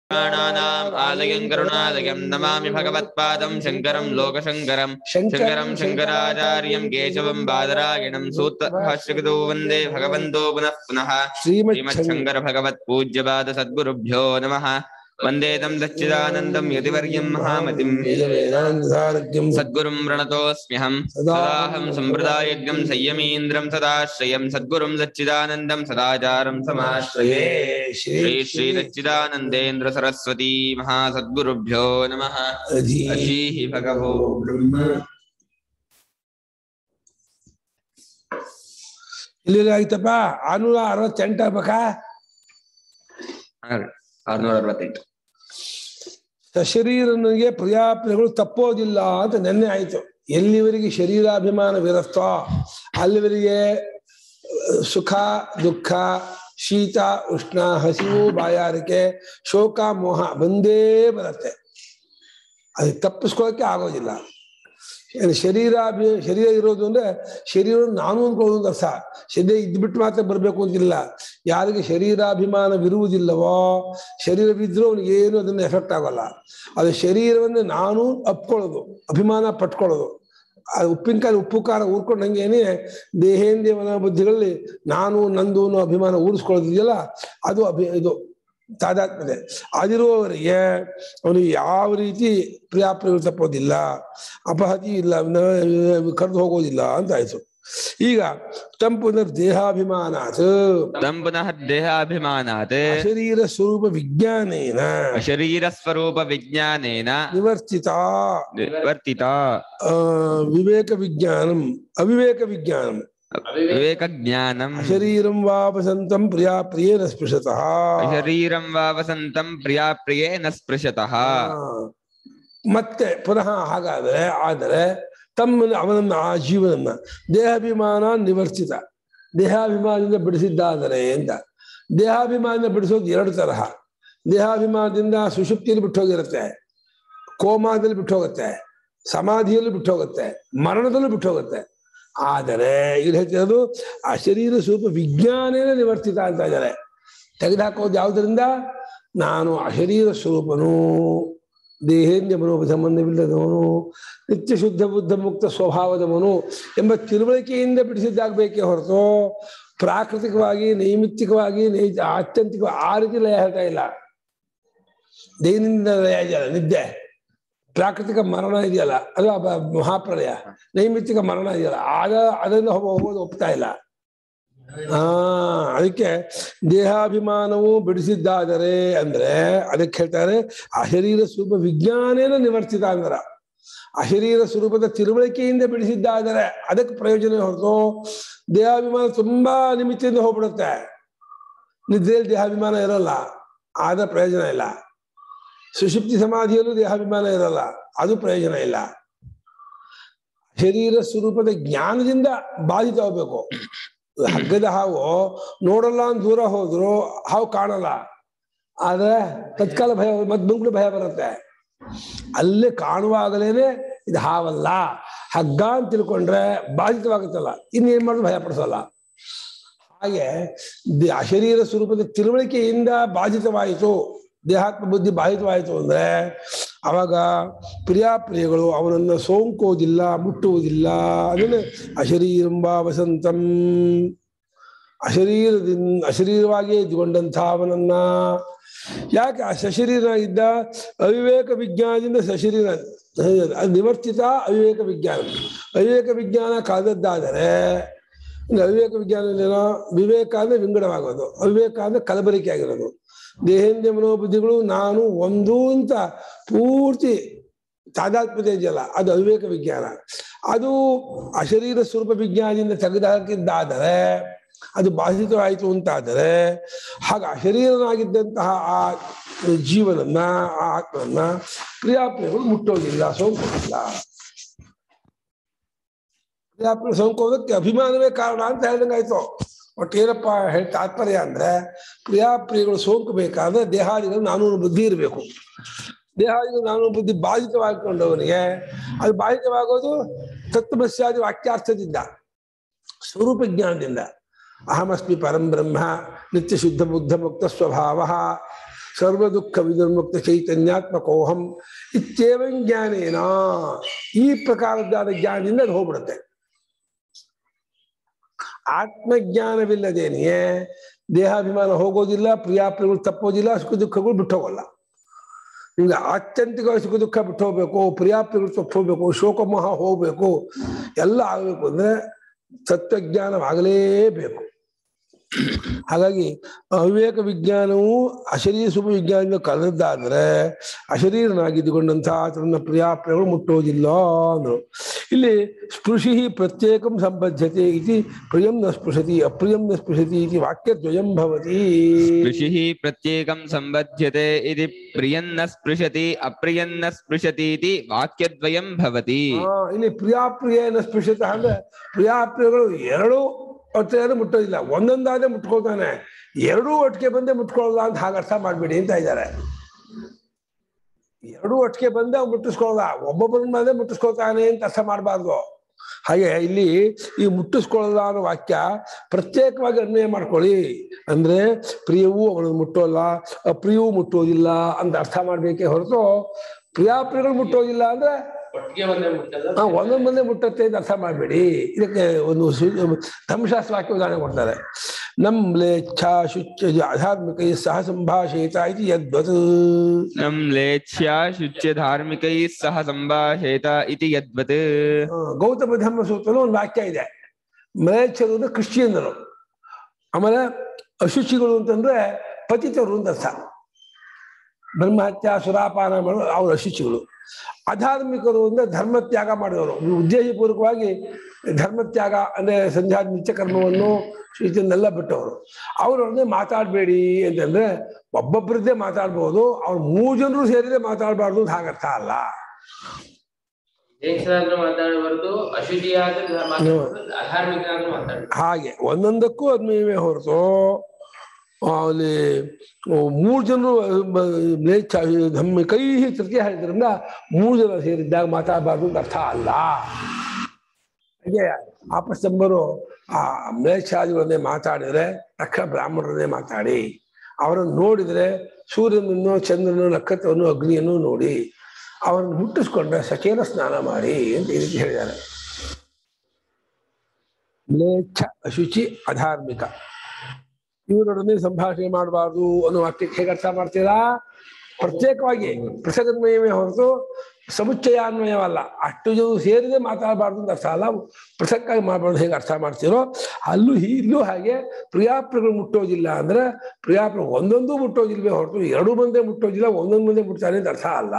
प्राणानाम् आलयं करुणालयं नमामि भगवत्पादं शङ्करं लोकशङ्करं शङ्करं शङ्कराचार्यं केशवं बादरायणं सूत्रभाष्यकृतो वन्दे भगवन्तो पुनः पुनः श्रीमच्छङ्कर भगवत्पूज्यपाद सद्गुरुभ्यो नमः। वन्दे तं सच्चिदानन्दं यतिवर्यं महामतिं सद्गुरुं प्रणतोऽस्म्यहं सदाहं सम्प्रदायज्ञं संयमीन्द्रं सदाश्रयं सद्गुरुं सच्चिदानन्दं सदाचारं समाश्रये। श्री श्री सच्चिदानंदेन्द्र सरस्वती महासद्गुरुभ्यो नमः। अशीः भगवो ब्रह्म। ಇಲ್ಲಿ ಆಯ್ತಪ್ಪ 668 ಆಗ್ಬೇಕಾ? 668. ಸಶರೀರನಿಗೆ ಪ್ರಿಯಾಪ್ರಿಯಗಳು ತಪ್ಪೋದಿಲ್ಲ ಅಂತ ನೆನ್ನೆ ಆಯ್ತು. ಎಲ್ಲಿವರೆಗೆ ಶರೀರಾಭಿಮಾನವಿರುತ್ತೋ ಅಲ್ಲಿವರೆಗೆ ಸುಖ ದುಃಖ ಶೀತ ಉಷ್ಣ ಹಸಿವು ಬಾಯಾರಿಕೆ ಶೋಕ ಮೋಹ ಬಂದೇ ಬರುತ್ತೆ. ಅದು ತಪ್ಪಿಸ್ಕೊಳ್ಳೋಕೆ ಆಗೋದಿಲ್ಲ. ಶರೀರ ಇರೋದು ಅಂದ್ರೆ ಶರೀರ ನಾನು ಅಂದ್ಕೊಳ್ಳೋದು ಅರ್ಥ. ಶರೀರ ಇದ್ಬಿಟ್ಟು ಮಾತ್ರ ಬರ್ಬೇಕು ಅಂತಿಲ್ಲ. ಯಾರಿಗೆ ಶರೀರಾಭಿಮಾನವಿರುವುದಿಲ್ಲವೋ ಶರೀರವಿದ್ರೂ ಅವನಿಗೆ ಏನು ಅದನ್ನ ಎಫೆಕ್ಟ್ ಆಗೋಲ್ಲ. ಅದು ಶರೀರವನ್ನು ನಾನು ಅಪ್ಕೊಳ್ಳೋದು, ಅಭಿಮಾನ ಪಟ್ಕೊಳ್ಳೋದು. ಅದು ಉಪ್ಪಿನಕಾಯಿ ಉಪ್ಪು ಖಾರ ಊರ್ಕೊಂಡಂಗೇನೆ ದೇಹೇಂದ್ರಿಯ ಮನ ಬುದ್ಧಿಗಳಲ್ಲಿ ನಾನು ನಂದು ಅನ್ನೋ ಅಭಿಮಾನ ಊರಿಸ್ಕೊಳ್ಳೋದಿದೆಯಲ್ಲ, ಅದು ಇದು ತಾದಾತ್ಮ್ಯತೆ. ಅದಿರುವವರಿಗೆ ಅವನಿಗೆ ಯಾವ ರೀತಿ ಪ್ರಿಯಾಪ್ರಿಯಗಳು ತಪ್ಪೋದಿಲ್ಲ, ಅಪಹತಿ ಇಲ್ಲ, ಕರೆದು ಹೋಗೋದಿಲ್ಲ ಅಂತ ಆಯ್ತು. ಈಗ ತಂಪುನರ್ ದೇಹಾಭಿಮಾನಾತ್ ಶರೀರ ಸ್ವರೂಪ ವಿಜ್ಞಾನೇನ ನಿವರ್ತಿತ ವಿವೇಕ ವಿಜ್ಞಾನಂ ಅವಿವೇಕ ವಿಜ್ಞಾನಂ ವಿವೇಕ ಜ್ಞಾನಂ ಶರೀರಂ ವಾ ವಸಂತಂ ಪ್ರಿಯಾ ಪ್ರಿಯೇನ ಸ್ಪೃಶತಃ ಶರೀರಂ ವಾ ವಸಂತಂ ಪ್ರಿಯಾ ಪ್ರಿಯೇನ ಸ್ಪೃಶತಃ. ಮತ್ತೆ ಪುನಃ ಹಾಗಾದರೆ ಆದರೆ ಅವನನ್ನ ಆ ಜೀವನನ್ನ ದೇಹಾಭಿಮಾನ ನಿವರ್ತಿತ, ದೇಹಾಭಿಮಾನದಿಂದ ಬಿಡಿಸಿದ್ದಾದರೆ ಅಂತ. ದೇಹಾಭಿಮಾನದಿಂದ ಬಿಡಿಸೋದು ಎರಡು ತರಹ. ದೇಹಾಭಿಮಾನದಿಂದ ಸುಷುಪ್ತಿಯಲ್ಲಿ ಬಿಟ್ಟು ಹೋಗಿರುತ್ತೆ, ಕೋಮಾದಲ್ಲಿ ಬಿಟ್ಟು ಹೋಗುತ್ತೆ, ಸಮಾಧಿಯಲ್ಲಿ ಬಿಟ್ಟು ಹೋಗುತ್ತೆ, ಮರಣದಲ್ಲೂ ಬಿಟ್ಟು ಹೋಗುತ್ತೆ. ಆದರೆ ಇಲ್ಲಿ ಹೇಳ್ತಿರೋದು ಆ ಶರೀರ ಸ್ವರೂಪ ವಿಜ್ಞಾನೇನ ನಿವರ್ತಿತ ಅಂತ ಇದ್ದಾರೆ. ತೆಗೆದುಹಾಕೋದು ಯಾವುದರಿಂದ? ನಾನು ಅಶರೀರ ಸ್ವರೂಪನು, ದೇಹೇಂದ್ರಿಯ ಮನೋಭ ಸಂಬಂಧವಿಲ್ಲದವನು, ನಿತ್ಯ ಶುದ್ಧ ಬುದ್ಧ ಮುಕ್ತ ಸ್ವಭಾವದವನು ಎಂಬ ತಿಳುವಳಿಕೆಯಿಂದ ಬಿಡಿಸಿದ್ದಾಗಬೇಕೇ ಹೊರತು ಪ್ರಾಕೃತಿಕವಾಗಿ ನೈಮಿತ್ತಿಕವಾಗಿ ಆತ್ಯಂತಿಕವಾಗಿ ಆ ರೀತಿ ಲಯ ಹೇಳ್ತಾ ಇಲ್ಲ. ದೈನಂದಿನ ಲಯ ಇದೆಯಲ್ಲ, ನಿದ್ದೆ, ಪ್ರಾಕೃತಿಕ ಮರಣ ಇದೆಯಲ್ಲ ಅದು ಮಹಾಪ್ರಳಯ, ನೈಮಿತ್ತಿಕ ಮರಣ ಇದೆಯಲ್ಲ ಅದನ್ನು ಹೋಗೋದು ಒಪ್ತಾ ಇಲ್ಲ. ಅದಕ್ಕೆ ದೇಹಾಭಿಮಾನವು ಬಿಡಿಸಿದ್ದಾದರೆ ಅಂದ್ರೆ ಅದಕ್ಕೆ ಹೇಳ್ತಾರೆ ಅಶರೀರ ಸ್ವರೂಪ ವಿಜ್ಞಾನೇನ ನಿವರ್ತಿತ ಅಂದ್ರ. ಅಶರೀರ ಸ್ವರೂಪದ ತಿಳುವಳಿಕೆಯಿಂದ ಬಿಡಿಸಿದ್ದಾದರೆ ಅದಕ್ಕೆ ಪ್ರಯೋಜನ ಹೊರತು ದೇಹಾಭಿಮಾನ ತುಂಬಾ ನಿಮಿತ್ತದಿಂದ ಹೋಗ್ಬಿಡುತ್ತೆ. ನಿದ್ರೆಯಲ್ಲಿ ದೇಹಾಭಿಮಾನ ಇರೋಲ್ಲ, ಆದ ಪ್ರಯೋಜನ ಇಲ್ಲ. ಸುಷುಪ್ತಿ ಸಮಾಧಿಯಲ್ಲೂ ದೇಹಾಭಿಮಾನ ಇರಲ್ಲ, ಅದು ಪ್ರಯೋಜನ ಇಲ್ಲ. ಶರೀರ ಸ್ವರೂಪದ ಜ್ಞಾನದಿಂದ ಬಾಧಿತ ಹೋಗ್ಬೇಕು. ಹಗ್ಗದ ಹಾವು ನೋಡಲ್ಲ ಅಂತ ದೂರ ಹೋದ್ರು ಹಾವು ಕಾಣಲ್ಲ, ಆದ್ರೆ ತತ್ಕಾಲ ಭಯ, ಮದ್ಮಂಗ್ಳು ಭಯ ಬರುತ್ತೆ. ಅಲ್ಲೇ ಕಾಣುವಾಗಲೇನೆ ಇದು ಹಾವಲ್ಲ ಹಗ್ಗ ಅಂತ ತಿಳ್ಕೊಂಡ್ರೆ ಬಾಧಿತವಾಗುತ್ತಲ್ಲ, ಇನ್ನೇನ್ ಮಾಡಿದ್ರು ಭಯ ಪಡಿಸಲ್ಲ. ಹಾಗೆ ಅಶರೀರ ಸ್ವರೂಪದ ತಿಳುವಳಿಕೆಯಿಂದ ಬಾಧಿತವಾಯಿತು, ದೇಹಾತ್ಮ ಬುದ್ಧಿ ಬಾಧಿತವಾಯಿತು ಅಂದ್ರೆ ಅವಾಗ ಪ್ರಿಯಾಪ್ರಿಯಗಳು ಅವನನ್ನ ಸೋಂಕೋದಿಲ್ಲ, ಮುಟ್ಟುವುದಿಲ್ಲ. ಅದನ್ನು ಅಶರೀರಂಬ ವಸಂತಂ, ಅಶರೀರವಾಗಿಯೇ ಇದ್ದುಕೊಂಡಂಥ ಅವನನ್ನ. ಯಾಕೆ ಆ ಸಶರೀರನಾಗಿದ್ದ? ಅವಿವೇಕ ವಿಜ್ಞಾನದಿಂದ ಸಶರೀರ ಅದು ನಿವರ್ತಿತ ಅವಿವೇಕ ವಿಜ್ಞಾನ. ಅವಿವೇಕ ವಿಜ್ಞಾನ ಕಾದದ್ದಾದರೆ ಅವಿವೇಕ ವಿಜ್ಞಾನ ವಿವೇಕ ಅಂದ್ರೆ ವಿಂಗಡವಾಗೋದು, ಅವಿವೇಕ ಅಂದ್ರೆ ಕಲಬರಿಕೆ ಆಗಿರೋದು. ದೇಹೇಂದ್ರಿಯ ಮನೋಬುದ್ಧಿಗಳು ನಾನು ಒಂದು ಅಂತ ಪೂರ್ತಿ ತಾದಾತ್ಮ್ಯತೆ ಇದೆಯಲ್ಲ, ಅದು ಅವಿವೇಕ ವಿಜ್ಞಾನ. ಅದು ಅಶರೀರ ಸ್ವರೂಪ ವಿಜ್ಞಾನದಿಂದ ತೆಗೆದುಹಾಕಿದ್ದಾದರೆ, ಅದು ಬಾಧಿತವಾಯಿತು ಅಂತಾದರೆ, ಹಾಗೆ ಅಶರೀರನಾಗಿದ್ದಂತಹ ಆ ಜೀವನನ್ನ, ಆ ಆತ್ಮನ್ನ ಪ್ರಿಯಾಪ್ರಿಯಗಳು ಮುಟ್ಟೋದಿಲ್ಲ, ಸೋಂಕೋದಿಲ್ಲ. ಪ್ರಿಯಾಪ್ರಿಯ ಸೋಂಕೋದಕ್ಕೆ ಅಭಿಮಾನವೇ ಕಾರಣ ಅಂತ ಹೇಳ್ದಂಗಾಯ್ತು. ಒಟ್ಟೇನಪ್ಪ ತಾತ್ಪರ್ಯ ಅಂದ್ರೆ ಪ್ರಿಯಾಪ್ರಿಯಗಳು ಸೋಂಕಬೇಕಾದ್ರೆ ದೇಹಾದಿಗಳು ನಾನು ಬುದ್ಧಿ ಇರಬೇಕು. ದೇಹಾದಿಗಳು ನಾನು ಬುದ್ಧಿ ಬಾಧಿತವಾಗಿಕೊಂಡವನಿಗೆ ಅದು ಬಾಧಿತವಾಗೋದು ತತ್ವಮಸ್ಯಾದಿ ವಾಕ್ಯಾರ್ಥದಿಂದ, ಸ್ವರೂಪ ಜ್ಞಾನದಿಂದ. ಅಹಮಸ್ಮಿ ಪರಂ ಬ್ರಹ್ಮ ನಿತ್ಯ ಶುದ್ಧ ಬುದ್ಧ ಮುಕ್ತ ಸ್ವಭಾವ ಸರ್ವ ದುಃಖ ವಿನಿರ್ಮುಕ್ತ ಚೈತನ್ಯಾತ್ಮಕೋಹಂ ಇತ್ಯೇವಂ ಜ್ಞಾನೇನ. ಈ ಪ್ರಕಾರದ್ದಾದ ಜ್ಞಾನದಿಂದ ಅದು ಹೋಗ್ಬಿಡುತ್ತೆ. ಆತ್ಮಜ್ಞಾನವಿಲ್ಲದೇನೆಯೇ ದೇಹಾಭಿಮಾನ ಹೋಗೋದಿಲ್ಲ, ಪ್ರಿಯಾಪ್ರಿಯಗಳು ತಪ್ಪೋದಿಲ್ಲ, ಸುಖ ದುಃಖಗಳು ಬಿಟ್ಟು ಹೋಗಲ್ಲ. ನಿಮ್ಗೆ ಆತ್ಯಂತಿಕವಾಗಿ ಸುಖ ದುಃಖ ಬಿಟ್ಟು ಹೋಗ್ಬೇಕು, ಪ್ರಿಯಾಪ್ರಿಯಗಳು ತಪ್ಪು ಹೋಗ್ಬೇಕು, ಶೋಕಮೋಹ ಹೋಗ್ಬೇಕು, ಎಲ್ಲ ಆಗಬೇಕು ಅಂದ್ರೆ ತತ್ವಜ್ಞಾನವಾಗಲೇಬೇಕು. ಹಾಗಾಗಿ ಅವಿವೇಕ ವಿಜ್ಞಾನವು ಅಶರೀರ ಸುಖ ವಿಜ್ಞಾನದಿಂದ ಕಳೆದಾದ್ರೆ ಅಶರೀರನಾಗಿದ್ದುಕೊಂಡಂತಹ ತನ್ನ ಪ್ರಿಯಾಪ್ರಿಯಗಳು ಮುಟ್ಟೋದಿಲ್ಲ ಅಂದ್ರು. ಇಲ್ಲಿ ಸ್ಪೃಶಿ ಪ್ರತ್ಯೇಕಂ ಸಂಬದ್ಧತೆ ಇತಿ ಪ್ರಿಯಂ ನ ಸ್ಪೃಶತಿ ಅಪ್ರಿಯಂ ನ ಸ್ಪೃಶತಿ ಇತಿ ವಾಕ್ಯದ್ವಯಂ ಭವತಿ. ಸ್ಪೃಶಿ ಪ್ರತ್ಯೇಕಂ ಸಂಬದ್ಧತೆ ಇತಿ ಪ್ರಿಯಂ ನ ಸ್ಪೃಶತಿ ಅಪ್ರಿಯಂ ನ ಸ್ಪೃಶತಿ ಇತಿ ವಾಕ್ಯದ್ವಯಂ ಭವತಿ. ಇಲ್ಲಿ ಪ್ರಿಯಾಪ್ರಿಯನ ಸ್ಪೃಶತ ಅಂದ್ರೆ ಪ್ರಿಯಾಪ್ರಿಯಗಳು ಎರಡು ಒಟ್ಟಿಗೆ ಮುಟ್ಟೋದಿಲ್ಲ, ಒಂದೊಂದಾದ್ರೆ ಮುಟ್ಕೊಳ್ತಾನೆ, ಎರಡೂ ಒಟ್ಟಿಗೆ ಬಂದೇ ಮುಟ್ಕೊಳ್ಳಲ್ಲ ಅಂತ ಹಾಗೆ ಅರ್ಥ ಮಾಡ್ಬೇಡಿ ಅಂತ ಇದ್ದಾರೆ. ಎರಡೂ ಒಟ್ಟಿಗೆ ಬಂದೇ ಮುಟ್ಟಿಸ್ಕೊಳ್ಳಲ್ಲ, ಒಬ್ಬೊಬ್ಬರ ಮೇಲೆ ಮುಟ್ಟಿಸ್ಕೊಳ್ತಾನೆ ಅಂತ ಅರ್ಥ ಮಾಡಬಾರ್ದು. ಹಾಗೆ ಇಲ್ಲಿ ಈ ಮುಟ್ಟಿಸ್ಕೊಳ್ಳಲ್ಲ ಅನ್ನೋ ವಾಕ್ಯ ಪ್ರತ್ಯೇಕವಾಗಿ ಅನ್ವಯ ಮಾಡ್ಕೊಳ್ಳಿ. ಅಂದ್ರೆ ಪ್ರಿಯವೂ ಅವನನ್ನು ಮುಟ್ಟೋಲ್ಲ, ಅಪ್ರಿಯವೂ ಮುಟ್ಟೋದಿಲ್ಲ ಅಂತ ಅರ್ಥ ಮಾಡ್ಬೇಕೇ ಹೊರತು ಪ್ರಿಯಾಪ್ರಿಯಗಳು ಮುಟ್ಟೋದಿಲ್ಲ ಅಂದ್ರೆ ಒಂದೊಂದು ಮಂದಿ ಮುಟ್ಟತ್ತೆ ಅಂತ ಅರ್ಥ ಮಾಡಬೇಡಿ. ಇದಕ್ಕೆ ಒಂದು ಧರ್ಮಶಾಸ್ತ್ರ ವಾಕ್ಯ ಉದಾಹರಣೆ ಕೊಡ್ತಾರೆ. ನಮ್ ಲೇಚ್ಛಾ ಶುಚ್ಯ ಧಾರ್ಮಿಕೈ ಸಹ ಸಂಭಾಷೇತ ಇತಿ ಯದ್ವತ್. ನಮ್ ಲೇಚ್ಛಾ ಶುಚ್ಯ ಧಾರ್ಮಿಕೈ ಸಹ ಸಂಭಾಷೇತ ಇತಿ ಯದ್ವತ್. ಗೌತಮ ಧರ್ಮ ಸೂತ್ರದಲ್ಲಿ ಒಂದು ವಾಕ್ಯ ಇದೆ. ಮ್ಲೇಚ್ಛರು ಅಂದ್ರೆ ಕ್ರಿಶ್ಚಿಯನ್ನರು, ಆಮೇಲೆ ಅಶುಚಿಗಳು ಅಂತಂದ್ರೆ ಪತಿತರು ಅಂತ ಅರ್ಥ. ಬ್ರಹ್ಮಹತ್ಯ ಸುರಾಪಾನ ಮಾಡೋರು ಅವ್ರ ಅಶುಚಿಗಳು. ಅಧಾರ್ಮಿಕರು ಅಂದ್ರೆ ಧರ್ಮತ್ಯಾಗ ಮಾಡಿದವರು, ಉದ್ದೇಶಪೂರ್ವಕವಾಗಿ ಧರ್ಮತ್ಯಾಗ ಅಂದ್ರೆ ಸಂಧ್ಯಾ ನಿತ್ಯ ಕರ್ಮವನ್ನು ಇದನ್ನೆಲ್ಲ ಬಿಟ್ಟವರು. ಅವರೊಡನೆ ಮಾತಾಡಬೇಡಿ ಅಂತಂದ್ರೆ ಒಬ್ಬೊಬ್ಬರದ್ದೇ ಮಾತಾಡ್ಬೋದು, ಅವ್ರು 3 ಜನರು ಸೇರಿದ್ರೆ ಮಾತಾಡಬಾರ್ದು ಅಂತ ಹಾಗರ್ಥ ಅಲ್ಲ. ಹಾಗೆ ಒಂದೊಂದಕ್ಕೂ ಅದ್ಮೇಲೆ ಹೊರತು ಅಲ್ಲಿ 3 ಜನರು ಕೈ ತೃತೀಯ ಹೇಳಿದ್ರಿಂದ 3 ಜನ ಸೇರಿದ್ದಾಗ ಮಾತಾಡಬಾರ್ದು ಅಂತ ಅರ್ಥ ಅಲ್ಲ. ಹಾಗೆ ಆಪಸ್ತಂಬರು ಆ ಮ್ಲೇಚ್ಛಾದಿಗಳನ್ನೇ ಮಾತಾಡಿದ್ರೆ ತಕ್ಷಣ ಬ್ರಾಹ್ಮಣರನ್ನೇ ಮಾತಾಡಿ, ಅವರನ್ನು ನೋಡಿದ್ರೆ ಸೂರ್ಯನನ್ನು ಚಂದ್ರನನ್ನು ನಕ್ಷತ್ರವನ್ನು ಅಗ್ನಿಯನ್ನು ನೋಡಿ ಅವರನ್ನು ಮುಟ್ಟಿಸ್ಕೊಂಡ್ರೆ ಸಚೇನ ಸ್ನಾನ ಮಾಡಿ ಅಂತ ಈ ರೀತಿ ಹೇಳಿದ್ದಾರೆ. ಮ್ಲೇಚ್ಛ ಅಶುಚಿ ಅಧಾರ್ಮಿಕ ಇವರೊಡನೆ ಸಂಭಾಷಣೆ ಮಾಡಬಾರ್ದು ಅನ್ನೋ ವಾಕ್ಯಕ್ಕೆ ಹೇಗೆ ಅರ್ಥ ಮಾಡ್ತೀರಾ? ಪ್ರತ್ಯೇಕವಾಗಿ ಪ್ರಸಗನ್ವಯವೇ ಹೊರತು ಸಮುಚ್ಚಯಾನ್ವಯವಲ್ಲ. ಅಷ್ಟು ಜನ ಸೇರಿದೆ ಮಾತಾಡಬಾರ್ದು ಅಂತ ಅರ್ಥ ಅಲ್ಲ, ಪೃಥಕ್ಕಾಗಿ ಮಾಡಬಾರ್ದು ಹೇಗೆ ಅರ್ಥ ಮಾಡ್ತೀರೋ ಇಲ್ಲೂ ಹಾಗೆ ಪ್ರಿಯಾಪ್ರಿಯಗಳು ಮುಟ್ಟೋದಿಲ್ಲ ಅಂದ್ರೆ ಪ್ರಿಯಾಪ್ರಿಯ ಒಂದೊಂದು ಮುಟ್ಟೋದಿಲ್ವೇ ಹೊರತು 2 ಮಂದಿ ಮುಟ್ಟೋದಿಲ್ಲ, ಒಂದೊಂದು ಮಂದಿ ಮುಟ್ತಾರೆ ಅಂತ ಅರ್ಥ ಅಲ್ಲ.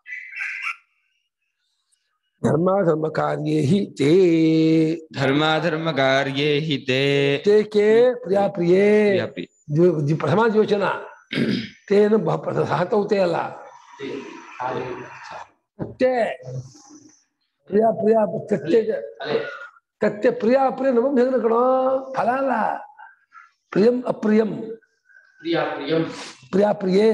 ಧರ್ಮ ಕಾರ್ಯೇ ಹಿ ತೇ ಧರ್ಮ ಕಾರ್ಯೇ ಹಿ ತೇ ತೇ ಪ್ರಿಯಾಪ್ರಿಯೇ ಪ್ರಥಮ ದ್ವಿವಚನ ತೇನ ಸಹತೌತೆ ಅಲ್ಲ, ತೇ ಪ್ರಿಯ ತತ್ತೆ ಪ್ರಿಯಾಪ್ರಿಯ ನಮಗ್ ಹೆಂಗ್ ಕಣೋ ಫಲ ಅಲ್ಲ. ಪ್ರಿಯಂ ಅಪ್ರಿಯಂ ಪ್ರಿಯಾಪ್ರಿಯೇ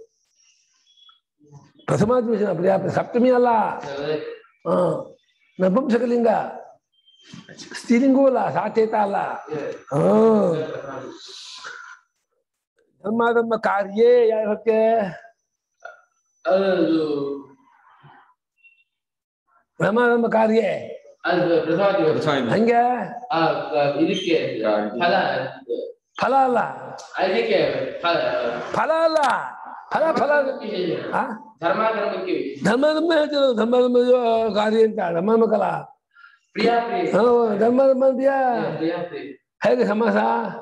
ಪ್ರಥಮ ದ್ವಿವಚನ ಪ್ರಿಯಾಪ್ರಿಯ ಸಪ್ತಮಿ ಅಲ್ಲ. ನಪುಂಸಕಲಿಂಗ ಸ್ತ್ರೀಲಿಂಗೂ ಅಲ್ಲ, ಸಾಚೇತ ಅಲ್ಲ. ಧರ್ಮ ಕಾರ್ಯೇ ಯಾಕೆ ಧರ್ಮ ಕಾರ್ಯೇ ಹಂಗೆ ಫಲ ಅಲ್ಲ, ಫಲ ಅಲ್ಲ, ಫಲ ಧರ್ಮ ಹೇಳ್ತಿರೋದು. ಧರ್ಮ ಕಾರ್ಯ ಅಂತ ಧರ್ಮ ಕಲ ಧರ್ಮ ಹೇಗೆ ಸಮಾಸ?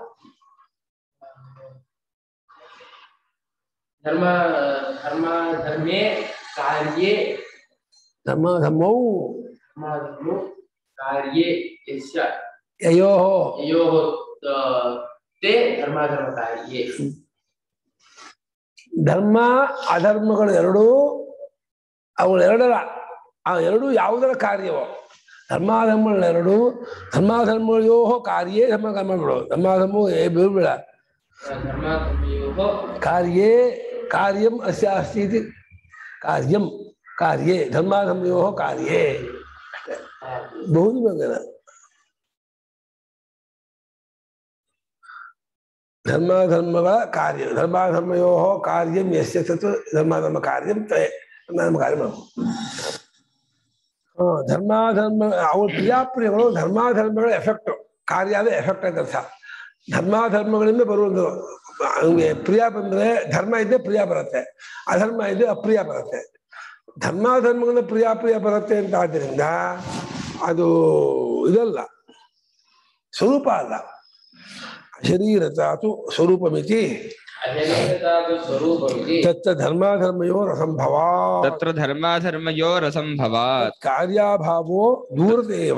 ಧರ್ಮೌ ಧರ್ಮ ಅಧರ್ಮಗಳು ಎರಡೂ ಅವುಗಳೆರಡರ ಆ ಎರಡೂ ಯಾವುದರ ಕಾರ್ಯವೋ ಧರ್ಮಾಧರ್ಮಗಳೆರಡು ಧರ್ಮಾಧರ್ಮಯೋ ಕಾರ್ಯೇ ಧರ್ಮಕರ್ಮಗಳು ಧರ್ಮಾಧರ್ಮವು ಬೇಡ ಕಾರ್ಯೇ ಕಾರ್ಯಂ ಅಸ್ಯ ಅಸ್ತಿ ಇತಿ ಕಾರ್ಯಂ ಕಾರ್ಯೇ ಧರ್ಮಾಧರ್ಮಯೋ ಕಾರ್ಯೇ ಬಹು ಮಂಗನ ಧರ್ಮಾಧರ್ಮಗಳ ಕಾರ್ಯ ಧರ್ಮಾಧರ್ಮಯೋ ಕಾರ್ಯಂ ಯಸ್ಯ ತತ್ ಧರ್ಮಾಧರ್ಮ ಕಾರ್ಯಂ ತಯೇ ಧರ್ಮಾಧರ್ಮ ಕಾರ್ಯ ಧರ್ಮಾಧರ್ಮ ಅವು ಪ್ರಿಯಾಪ್ರಿಯಗಳು ಧರ್ಮಾಧರ್ಮಗಳ ಎಫೆಕ್ಟ್ ಕಾರ್ಯ ಆದ ಎಫೆಕ್ಟ್ ಅಂತ ಅರ್ಥ ಧರ್ಮಾಧರ್ಮಗಳಿಂದ ಬರುವುದು ಪ್ರಿಯ ಬಂದ್ರೆ ಧರ್ಮ ಇದ್ದೇ ಪ್ರಿಯ ಬರುತ್ತೆ ಅಧರ್ಮ ಇದ್ದೇ ಅಪ್ರಿಯ ಬರುತ್ತೆ ಧರ್ಮಾಧರ್ಮಗಳಿಂದ ಪ್ರಿಯ ಬರುತ್ತೆ ಅಂತ ಆದ್ದರಿಂದ ಅದು ಇದಲ್ಲ ಸ್ವರೂಪ ಅಲ್ಲ ಶರೀರತಾತು ಸ್ವರೂಪಮಿತಿ ತತ್ರ ಧರ್ಮಾಧರ್ಮಯೋರಸಂಭವಾತ್ ಕಾರ್ಯಾಭಾವೋ ದೂರತೇವ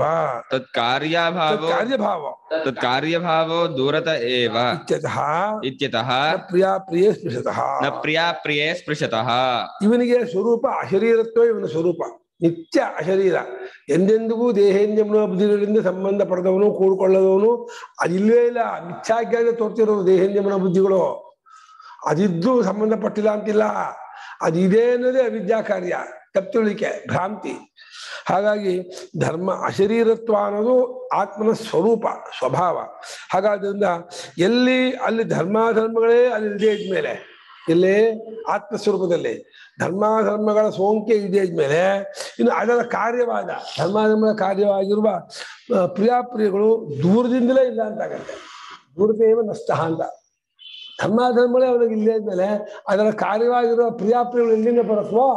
ಕಾರ್ಯಭಾವೋ ದೂರತ ಏವ ಇತ್ಯತಃ ನ ಪ್ರಿಯೇ ಸ್ಪೃಶತಃ ಇವನಿಗೆ ಸ್ವರೂಪ ಅಶರೀರತ್ವ ಇವನ ಸ್ವರೂಪ ನಿತ್ಯ ಅಶರೀರ ಎಂದೆಂದಿಗೂ ದೇಹೇಂದ್ರಿಯ ಬುದ್ಧಿಗಳಿಂದ ಸಂಬಂಧ ಪಡೆದವನು ಕೂಡಿಕೊಳ್ಳದವನು ಅದಿಲ್ಲವೇ ಇಲ್ಲ ಮಿಥ್ಯಾಜ್ಞಾನ ತೋರ್ತಿರೋದು ದೇಹೇಂದ್ರಿಯ ಬುದ್ಧಿಗಳು ಅದಿದ್ದು ಸಂಬಂಧಪಟ್ಟಿಲ್ಲ ಅಂತಿಲ್ಲ ಅದಿದೆ ಅನ್ನೋದೇ ಅವಿದ್ಯಾ ಕಾರ್ಯ ತಪ್ಪುಳಿಕೆ ಭ್ರಾಂತಿ ಹಾಗಾಗಿ ಧರ್ಮ ಅಶರೀರತ್ವ ಅನ್ನೋದು ಆತ್ಮನ ಸ್ವರೂಪ ಸ್ವಭಾವ ಹಾಗಾದ್ರಿಂದ ಎಲ್ಲಿ ಅಲ್ಲಿ ಧರ್ಮಾಧರ್ಮಗಳೇ ಅಲ್ಲಿ ಇಲ್ಲದೆ ಇದ್ಮೇಲೆ ಇಲ್ಲಿ ಆತ್ಮಸ್ವರೂಪದಲ್ಲಿ ಧರ್ಮಾಧರ್ಮಗಳ ಸೋಂಕೆ ಇದೆ ಇದ್ಮೇಲೆ ಇನ್ನು ಅದರ ಕಾರ್ಯವಾದ ಧರ್ಮಾಧರ್ಮಗಳ ಕಾರ್ಯವಾಗಿರುವ ಪ್ರಿಯಾಪ್ರಿಯಗಳು ದೂರದಿಂದಲೇ ಇಲ್ಲ ಅಂತಾಗತ್ತೆ ದೂರದೇವ ನಷ್ಟ ಅಂತ ಧರ್ಮಾಧರ್ಮಗಳೇ ಅವನಿಗೆ ಇಲ್ಲೇ ಇದ್ಮೇಲೆ ಅದರ ಕಾರ್ಯವಾಗಿರುವ ಪ್ರಿಯಾಪ್ರಿಯಗಳು ಎಲ್ಲಿಂದ ಬರುತ್ತೋ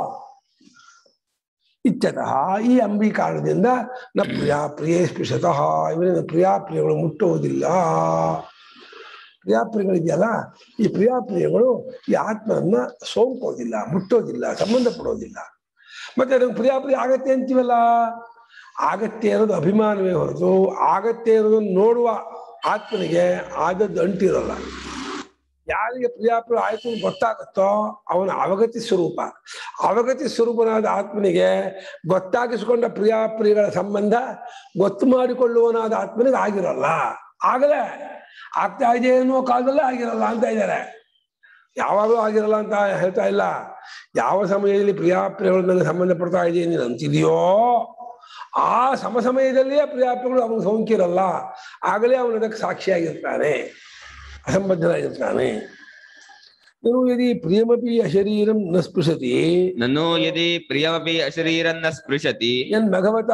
ಇಚ್ಛತಃ ಈ ಅಂಬಿ ಕಾರಣದಿಂದ ನ ಪ್ರಿಯೇ ಸ್ಪೃಶತಃ ಇವನಿಂದ ಪ್ರಿಯಾಪ್ರಿಯಗಳು ಮುಟ್ಟುವುದಿಲ್ಲ ಪ್ರಿಯಾಪ್ರಿಯಗಳಿದೆಯಲ್ಲ ಈ ಪ್ರಿಯಾಪ್ರಿಯಗಳು ಈ ಆತ್ಮರನ್ನ ಸೋಂಕೋದಿಲ್ಲ ಮುಟ್ಟೋದಿಲ್ಲ ಸಂಬಂಧ ಪಡೋದಿಲ್ಲ ಮತ್ತೆ ಅದಕ್ಕೆ ಪ್ರಿಯಾಪ್ರಿಯ ಆಗತ್ತೆ ಅಂತೀವಲ್ಲ ಆಗತ್ತೆ ಅನ್ನೋದು ಅಭಿಮಾನವೇ ಹೊರತು ಆಗತ್ತೆ ಅನ್ನೋದನ್ನು ನೋಡುವ ಆತ್ಮನಿಗೆ ಆದದ್ದು ಅಂಟಿರಲ್ಲ ಯಾರಿಗೆ ಪ್ರಿಯಾಪ್ರಿಯ ಆಯ್ತು ಗೊತ್ತಾಗುತ್ತೋ ಅವನ ಅವಗತಿ ಸ್ವರೂಪನಾದ ಆತ್ಮನಿಗೆ ಗೊತ್ತಾಗಿಸಿಕೊಂಡ ಪ್ರಿಯಾಪ್ರಿಯಗಳ ಸಂಬಂಧ ಗೊತ್ತು ಮಾಡಿಕೊಳ್ಳುವನಾದ ಆತ್ಮನಿಗೆ ಆಗಿರಲ್ಲ ಆಗಲೇ ಆಗ್ತಾ ಇದೆ ಅನ್ನೋ ಕಾಲದಲ್ಲೇ ಆಗಿರಲ್ಲ ಅಂತ ಇದ್ದಾರೆ ಯಾವಾಗಲೂ ಆಗಿರಲ್ಲ ಅಂತ ಹೇಳ್ತಾ ಇಲ್ಲ ಯಾವ ಸಮಯದಲ್ಲಿ ಪ್ರಿಯಾಪ್ರಿಯಗಳು ನನಗೆ ಸಂಬಂಧ ಪಡ್ತಾ ಇದೆ ನೀನು ಅಂತಿದೆಯೋ ಆ ಸಮಯದಲ್ಲಿಯೇ ಪ್ರಿಯಾಪ್ರಿಯಗಳು ಅವನಿಗೆ ಸೋಂಕಿರಲ್ಲ ಆಗಲೇ ಅವನು ಅದಕ್ಕೆ ಸಾಕ್ಷಿಯಾಗಿರ್ತಾನೆ ಅಸಂಬದ್ಧನಾಗಿರ್ತಾನೆ ननु यदि प्रियमपि अशरीरं न स्पृशति ननु यदि प्रियमपि अशरीरं न स्पृशति यन्मघवता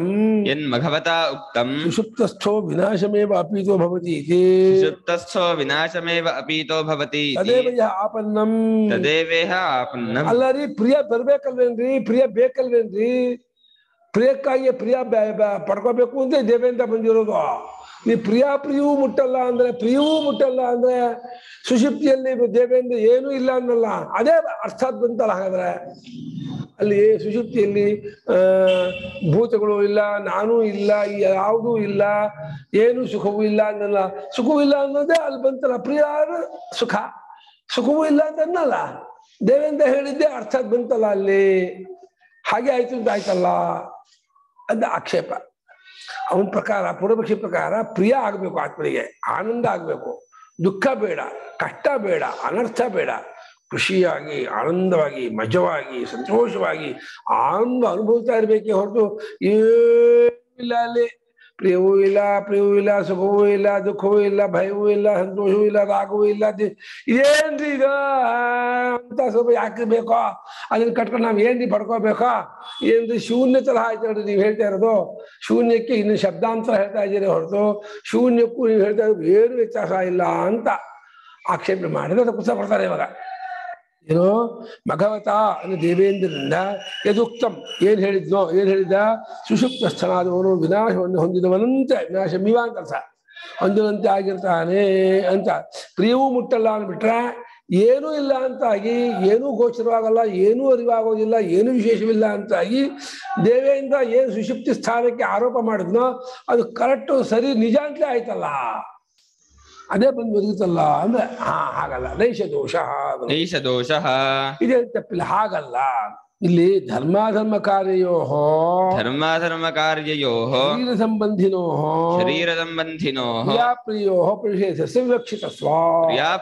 उक्तं सुषुप्तस्थो विनाशमेव अपीतो भवति इति सुषुप्तस्थो विनाशमेव अपीतो भवति तदेव यः आपन्नं अल्लारी प्रिय बरಬೇಕಲ್ವೇನ್ರಿ ಪ್ರಿಯ ಬೇಕಲ್ವೇನ್ರಿ ಪ್ರಿಯಕ್ಕಾಗಿ ಪ್ರಿಯ ಪಡ್ಕೋಬೇಕು ಅಂತ ದೇವೇಂದ್ರ ಬಂದಿರೋದು ನೀ ಪ್ರಿಯವೂ ಮುಟ್ಟಲ್ಲ ಅಂದ್ರೆ ಸುಷುಪ್ತಿಯಲ್ಲಿ ದೇವೇಂದ್ರ ಏನೂ ಇಲ್ಲ ಅನ್ನಲ್ಲ ಅದೇ ಅರ್ಥಾತ್ ಬಂತಲ್ಲ ಹಾಗಾದ್ರೆ ಅಲ್ಲಿ ಸುಷುಪ್ತಿಯಲ್ಲಿ ಭೂತಗಳು ಇಲ್ಲ ನಾನೂ ಇಲ್ಲ ಯಾವುದೂ ಇಲ್ಲ ಏನು ಸುಖವೂ ಇಲ್ಲ ಅನ್ನಲ್ಲ ಸುಖವೂ ಇಲ್ಲ ಅನ್ನೋದೇ ಅಲ್ಲಿ ಬಂತಲ್ಲ ಪ್ರಿಯ ಸುಖವೂ ಇಲ್ಲ ಅಂತ ಅನ್ನಲ್ಲ ದೇವೇಂದ್ರ ಹೇಳಿದ್ದೆ ಅರ್ಥಾತ್ ಬಂತಲ್ಲ ಅಲ್ಲಿ ಹಾಗೆ ಆಯ್ತು ಅಂತ ಆಯ್ತಲ್ಲ ಅಂತ ಆಕ್ಷೇಪ ಅವನ ಪ್ರಕಾರ ಪೂರ್ವಪಕ್ಷಿ ಪ್ರಕಾರ ಪ್ರಿಯ ಆಗಬೇಕು ಆತ್ಮನಿಗೆ ಆನಂದ ಆಗಬೇಕು ದುಃಖ ಬೇಡ ಕಷ್ಟ ಬೇಡ ಅನರ್ಥ ಬೇಡ ಖುಷಿಯಾಗಿ ಆನಂದವಾಗಿ ಮಜವಾಗಿ ಸಂತೋಷವಾಗಿ ಆನಂದ ಅನುಭವಿಸ್ತಾ ಇರ್ಬೇಕೇ ಹೊರತು ಏನಿಲ್ಲ ಅಲ್ಲಿ ಪ್ರಿಯವೂ ಇಲ್ಲ ಸುಖವೂ ಇಲ್ಲ ದುಃಖವೂ ಇಲ್ಲ ಭಯವೂ ಇಲ್ಲ ಸಂತೋಷವೂ ಇಲ್ಲ ರಾಗವೂ ಇಲ್ಲ ಇದೇನ್ರಿ ಇದು ಅಂತ ಸ್ವಲ್ಪ ಯಾಕೆ ಬೇಕೋ ಅದನ್ನ ಕಟ್ಕೊಂಡು ನಾವು ಏನ್ರಿ ಪಡ್ಕೋಬೇಕೋ ಏನ್ರಿ ಶೂನ್ಯ ತರಹ ಆಯ್ತು ನೋಡ್ರಿ ನೀವು ಹೇಳ್ತಾ ಇರೋದು ಶೂನ್ಯಕ್ಕೆ ಇನ್ನು ಶಬ್ದಾಂತರ ಹೇಳ್ತಾ ಇದ್ದೀರಿ ಹೊರತು ಶೂನ್ಯಕ್ಕೂ ನೀವು ಹೇಳ್ತಾ ಇರೋದು ಏನು ವ್ಯತ್ಯಾಸ ಇಲ್ಲ ಅಂತ ಆಕ್ಷೇಪಣೆ ಮಾಡಿದ್ರೆ ಅದಕ್ಕೆ ಉತ್ತರ ಕೊಡ್ತಾರೆ ಇವಾಗ ಏನು ಮಘವತ ಅಂದ್ರೆ ದೇವೇಂದ್ರನಿಂದ ಯದುಕ್ತಂ ಏನ್ ಹೇಳಿದ್ದ ಸುಷುಪ್ತ ಸ್ಥಳಾದವನು ವಿನಾಶವನ್ನು ಹೊಂದಿದವನಂತೆ ವಿನಾಶ ಮೀವ ಅಂತ ಅರ್ಥ ಹೊಂದಿದಂತೆ ಆಗಿರ್ತಾನೆ ಅಂತ ಪ್ರಿಯವೂ ಮುಟ್ಟಲ್ಲ ಅಂದ್ಬಿಟ್ರೆ ಏನೂ ಇಲ್ಲ ಅಂತಾಗಿ ಏನೂ ಗೋಚರವಾಗಲ್ಲ ಏನೂ ಅರಿವಾಗೋದಿಲ್ಲ ಏನೂ ವಿಶೇಷವಿಲ್ಲ ಅಂತಾಗಿ ದೇವೇಂದ್ರ ಏನು ಸುಷುಪ್ತಿ ಸ್ಥಾನಕ್ಕೆ ಆರೋಪ ಮಾಡಿದ್ನೋ ಅದು ಕರೆಕ್ಟು ಸರಿ ನಿಜ ಅಂತಲೇ ಆಯ್ತಲ್ಲ ಅದೇ ಬಂದು ಬದುಕುತ್ತಲ್ಲ ಅಂದ್ರೆ ಹಾಗಲ್ಲ ನೈಷ ದೋಷ ಇದೇ ತಪ್ಪಿಲ್ಲ ಹಾಗಲ್ಲ ಇಲ್ಲಿ ಧರ್ಮಾಧರ್ಮ ಕಾರ್ಯೋ ಶರೀರ ಸಂಬಂಧಿನೋ ಪ್ರಿಯೋ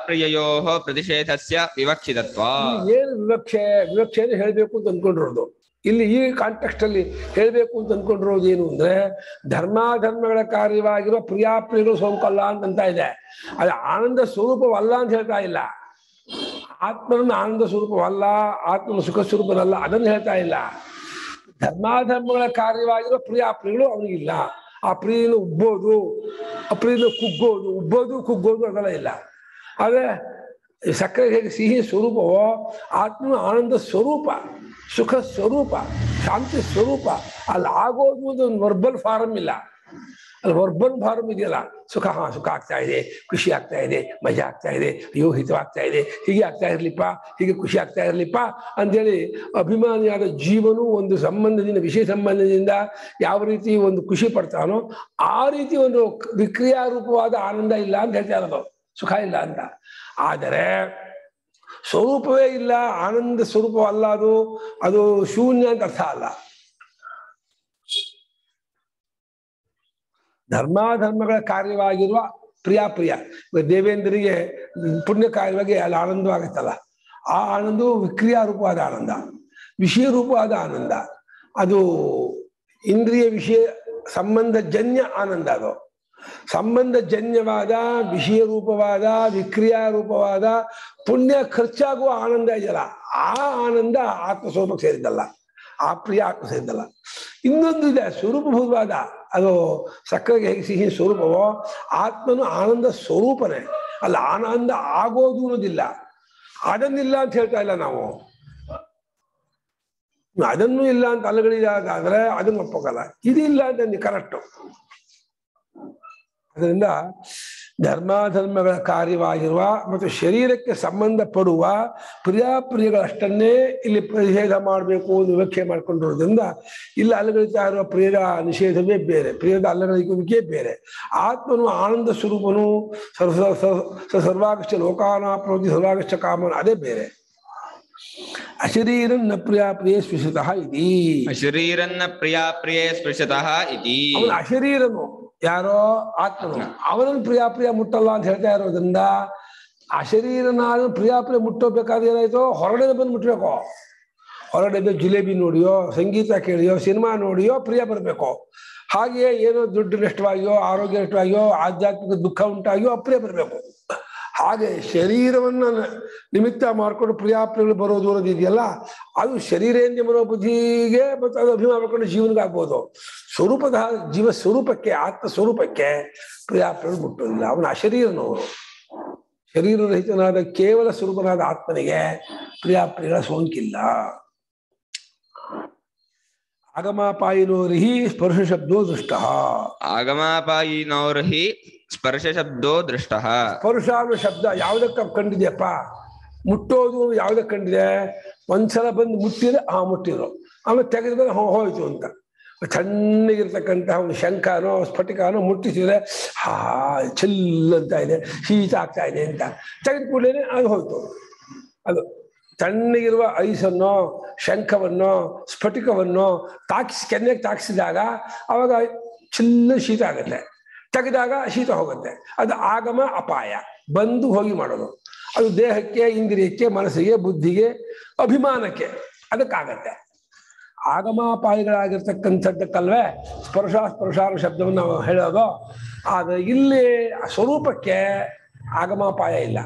ಪ್ರತಿಷೇಧಸ್ಯ ವಿವಕ್ಷಿತತ್ವ ಏನು ವಿವಕ್ಷೆ ಅಂತ ಹೇಳ್ಬೇಕು ಅಂತ ಅಂದ್ಕೊಂಡಿರೋದು ಇಲ್ಲಿ ಈ ಕಾಂಟೆಕ್ಸ್ಟ್ ಅಲ್ಲಿ ಹೇಳಬೇಕು ಅಂತ ಅಂದ್ಕೊಂಡಿರೋದು ಏನು ಅಂದ್ರೆ ಧರ್ಮಾಧರ್ಮಗಳ ಕಾರ್ಯವಾಗಿರುವ ಪ್ರಿಯಾಪ್ರಿಯಗಳು ಸೋಂಕಲ್ಲ ಅಂತ ಇದೆ. ಅದು ಆನಂದ ಸ್ವರೂಪವಲ್ಲ ಅಂತ ಹೇಳ್ತಾ ಇಲ್ಲ. ಆತ್ಮನ ಆನಂದ ಸ್ವರೂಪವಲ್ಲ, ಆತ್ಮನ ಸುಖ ಸ್ವರೂಪನಲ್ಲ, ಅದನ್ನು ಹೇಳ್ತಾ ಇಲ್ಲ. ಧರ್ಮಾಧರ್ಮಗಳ ಕಾರ್ಯವಾಗಿರೋ ಪ್ರಿಯಾಪ್ರಿಯಗಳು ಅವನಿಗಿಲ್ಲ. ಆ ಪ್ರಿಯನು ಉಬ್ಬೋದು, ಅಪ್ರಿಯನು ಕುಗ್ಗೋದು, ಉಬ್ಬೋದು ಕುಗ್ಗೋದು ಅದೆಲ್ಲ ಇಲ್ಲ. ಆದ್ರೆ ಸಕ್ಕರೆ ಹೇಗೆ ಸಿಹಿ ಸ್ವರೂಪವೋ ಆತ್ಮನ ಆನಂದ ಸ್ವರೂಪ, ಸುಖ ಸ್ವರೂಪ, ಶಾಂತಿ ಸ್ವರೂಪ. ಅಲ್ಲಿ ಆಗೋದು ಒಂದು ವರ್ಬಲ್ ಫಾರಮ್ ಇಲ್ಲ. ಅಲ್ಲಿ ವರ್ಬಲ್ ಫಾರಮ್ ಇದೆಯಲ್ಲ, ಸುಖ ಸುಖ ಆಗ್ತಾ ಇದೆ, ಖುಷಿ ಆಗ್ತಾ ಇದೆ, ಮಜಾ ಆಗ್ತಾ ಇದೆ, ಅಯ್ಯೋ ಹಿತವಾಗ್ತಾ ಇದೆ, ಹೀಗೆ ಆಗ್ತಾ ಇರ್ಲಿಪ್ಪ, ಹೀಗೆ ಖುಷಿ ಆಗ್ತಾ ಇರ್ಲಿಪ್ಪ ಅಂತೇಳಿ ಅಭಿಮಾನಿಯಾದ ಜೀವನು ಒಂದು ಸಂಬಂಧದಿಂದ, ವಿಷಯ ಸಂಬಂಧದಿಂದ ಯಾವ ರೀತಿ ಒಂದು ಖುಷಿ ಪಡ್ತಾನೋ ಆ ರೀತಿ ಒಂದು ವಿಕ್ರಿಯಾರೂಪವಾದ ಆನಂದ ಇಲ್ಲ ಅಂತ ಹೇಳ್ತಾ ಇರೋದು, ಸುಖ ಇಲ್ಲ ಅಂತ. ಆದರೆ ಸ್ವರೂಪವೇ ಇಲ್ಲ, ಆನಂದ ಸ್ವರೂಪವಲ್ಲ, ಅದು ಶೂನ್ಯ ಅಂತ ಅರ್ಥ ಅಲ್ಲ. ಧರ್ಮಾಧರ್ಮಗಳ ಕಾರ್ಯವಾಗಿರುವ ಪ್ರಿಯಾಪ್ರಿಯ, ದೇವೇಂದ್ರಿಗೆ ಪುಣ್ಯ ಕಾರ್ಯವಾಗಿ ಅಲ್ಲಿ ಆನಂದವಾಗುತ್ತಲ್ಲ, ಆ ಆನಂದವು ವಿಕ್ರಿಯಾರೂಪವಾದ ಆನಂದ, ವಿಷಯ ರೂಪವಾದ ಆನಂದ. ಅದು ಇಂದ್ರಿಯ ವಿಷಯ ಸಂಬಂಧಜನ್ಯ ಆನಂದ. ಅದು ಸಂಬಂಧಜನ್ಯವಾದ, ವಿಷಯ ರೂಪವಾದ, ವಿಕ್ರಿಯಾರೂಪವಾದ, ಪುಣ್ಯ ಖರ್ಚಾಗುವ ಆನಂದ ಇದೆಯಲ್ಲ, ಆ ಆನಂದ ಆತ್ಮಸ್ವರೂಪಕ್ಕೆ ಸೇರಿದ್ದಲ್ಲ, ಆ ಪ್ರಿಯ ಆತ್ಮ ಸೇರಿದ್ದಲ್ಲ. ಇನ್ನೊಂದು ಇದೆ ಸ್ವರೂಪಭೂತವಾದ, ಅದು ಸಕ್ಕರೆಗೆ ಹೇಗೆ ಸಿಹಿ ಸ್ವರೂಪವೋ ಆತ್ಮನು ಆನಂದ ಸ್ವರೂಪನೇ. ಅಲ್ಲ ಆನಂದ ಆಗೋದು ಅನ್ನೋದಿಲ್ಲ, ಅದನ್ನಿಲ್ಲ ಅಂತ ಹೇಳ್ತಾ ಇಲ್ಲ ನಾವು. ಅದನ್ನು ಇಲ್ಲ ಅಂತ ಅಲಗಳಿದಾದ್ರೆ ಅದನ್ನು ಒಪ್ಪೋಗಲ್ಲ, ಇದಿಲ್ಲ ಅಂತ ಕರೆಕ್ಟು. ಅದರಿಂದ ಧರ್ಮಾಧರ್ಮಗಳ ಕಾರ್ಯವಾಗಿರುವ ಮತ್ತು ಶರೀರಕ್ಕೆ ಸಂಬಂಧಪಡುವ ಪ್ರಿಯಾಪ್ರಿಯಗಳಷ್ಟನ್ನೇ ಇಲ್ಲಿ ನಿಷೇಧ ಮಾಡಬೇಕು ಎಂದು ವಿವಕ್ಷೆ ಮಾಡಿಕೊಂಡಿರೋದ್ರಿಂದ ಇಲ್ಲಿ ಅಲ್ಲಗಳಿತಾ ಇರುವ ಪ್ರಿಯದ ನಿಷೇಧವೇ ಬೇರೆ, ಪ್ರಿಯದ ಅಲ್ಲಗಳಿಕೆ ಬೇರೆ. ಆತ್ಮನು ಆನಂದ ಸ್ವರೂಪನು, ಸರ್ವಾಗಶ್ಚ ಲೋಕಾನಾಪ್ನೋತಿ ಸರ್ವಾಗಶ್ಚ ಕಾಮನ, ಅದೇ ಬೇರೆ. ಅಶರೀರನ್ನ ಪ್ರಿಯಾಪ್ರಿಯೇ ಸ್ಪೃಶತಃ ಇತಿ, ಅಶರೀರನ್ನ ಪ್ರಿಯಾಪ್ರಿಯೇ ಸ್ಪೃಶತಃ ಇತಿ. ಅವನು ಅಶರೀರನು ಯಾರೋ ಆತ್ಮನು, ಅವನನ್ನು ಪ್ರಿಯಾಪ್ರಿಯ ಮುಟ್ಟಲ್ಲ ಅಂತ ಹೇಳ್ತಾ ಇರೋದ್ರಿಂದ ಅಶರೀರನಾದ ಪ್ರಿಯಾಪ್ರಿಯ ಮುಟ್ಟೋಬೇಕಾದ್ರೆ ಏನಾಯ್ತು, ಹೊರಗಡೆ ಬಂದು ಮುಟ್ಟಬೇಕು. ಹೊರಗಡೆ ಜಿಲೇಬಿ ನೋಡಿಯೋ, ಸಂಗೀತ ಕೇಳಿಯೋ, ಸಿನಿಮಾ ನೋಡಿಯೋ ಪ್ರಿಯ ಬರಬೇಕು. ಹಾಗೆಯೇ ಏನೋ ದುಡ್ಡು ನಷ್ಟವಾಗಿಯೋ, ಆರೋಗ್ಯ ನಷ್ಟವಾಗಿಯೋ, ಆಧ್ಯಾತ್ಮಿಕ ದುಃಖ ಉಂಟಾಗಿಯೋ ಅಪ್ರಿಯ ಬರಬೇಕು. ಹಾಗೆ ಶರೀರವನ್ನ ನಿಮಿತ್ತ ಮಾಡಿಕೊಂಡು ಪ್ರಿಯಾಪ್ರಿಯಗಳು ಬರೋದು ಅನ್ನೋದು ಇದೆಯಲ್ಲ, ಅದು ಶರೀರೇಂದ್ರಿಯ ಮನೋಬುದ್ಧಿಗೆ ಮತ್ತು ಅದು ಅಭಿಮಾನ ಮಾಡ್ಕೊಂಡು ಜೀವನಿಗೆ ಆಗ್ಬೋದು. ಸ್ವರೂಪದ ಜೀವ ಸ್ವರೂಪಕ್ಕೆ, ಆತ್ಮ ಸ್ವರೂಪಕ್ಕೆ ಪ್ರಿಯಾಪ್ರಿಯಗಳು ಮುಟ್ಟೋದಿಲ್ಲ. ಅವನ ಅಶರೀರನವರು. ಶರೀರರಹಿತನಾದ ಕೇವಲ ಸ್ವರೂಪನಾದ ಆತ್ಮನಿಗೆ ಪ್ರಿಯಾಪ್ರಿಯಗಳ ಸೋಂಕಿಲ್ಲ. ಆಗಮಾಪಾಯಿನೋರ್ಹಿ ಸ್ಪರ್ಶ ಶಬ್ದೋ ದೃಷ್ಟ, ಆಗಮಾಪಾಯಿನೋರ್ಹಿ ಸ್ಪರ್ಶ ಶಬ್ದೋ ದೃಷ್ಟ. ಸ್ಪರ್ಶ ಅನ್ನೋ ಶಬ್ದ ಯಾವುದಕ್ಕೆ ಕಂಡಿದೆಯಪ್ಪ? ಮುಟ್ಟೋದು ಯಾವುದಕ್ಕೆ ಕಂಡಿದೆ? ಒಂದ್ಸಲ ಬಂದು ಮುಟ್ಟಿದ್ರೆ ಮುಟ್ಟಿದ್ರು, ಆಮೇಲೆ ತೆಗೆದ್ರೆ ಹೋಯ್ತು ಅಂತ. ತಣ್ಣಗಿರ್ತಕ್ಕಂಥ ಒಂದು ಶಂಖನೋ ಸ್ಫಟಿಕನೋ ಮುಟ್ಟಿಸಿದ್ರೆ ಚೆಲ್ಲಂತ ಇದೆ, ಶೀತ ಆಗ್ತಾ ಇದೆ ಅಂತ ತೆಗೆದು ಕೂಡಲೇ ಅದು ಹೋಯ್ತು. ಅದು ತಣ್ಣಗಿರುವ ಐಸನ್ನೋ ಶಂಖವನ್ನೋ ಸ್ಫಟಿಕವನ್ನೋ ಕೆನ್ನೆಗೆ ತಾಕಿಸಿದಾಗ ಅವಾಗ ಚಿಲ್ಲ ಶೀತ ಆಗುತ್ತೆ, ತೆಗೆದಾಗ ಶೀತ ಹೋಗುತ್ತೆ. ಅದು ಆಗಮ ಅಪಾಯ, ಬಂದು ಹೋಗಿ ಮಾಡೋದು. ಅದು ದೇಹಕ್ಕೆ, ಇಂದ್ರಿಯಕ್ಕೆ, ಮನಸ್ಸಿಗೆ, ಬುದ್ಧಿಗೆ, ಅಭಿಮಾನಕ್ಕೆ ಅದಕ್ಕಾಗತ್ತೆ. ಆಗಮಾಪಾಯಗಳಾಗಿರ್ತಕ್ಕಂಥದ್ದಕ್ಕಲ್ವೇ ಸ್ಪರ್ಶ ಶಬ್ದವನ್ನು ನಾವು ಹೇಳೋದು. ಆದರೆ ಇಲ್ಲಿ ಸ್ವರೂಪಕ್ಕೆ ಆಗಮಾಪಾಯ ಇಲ್ಲ.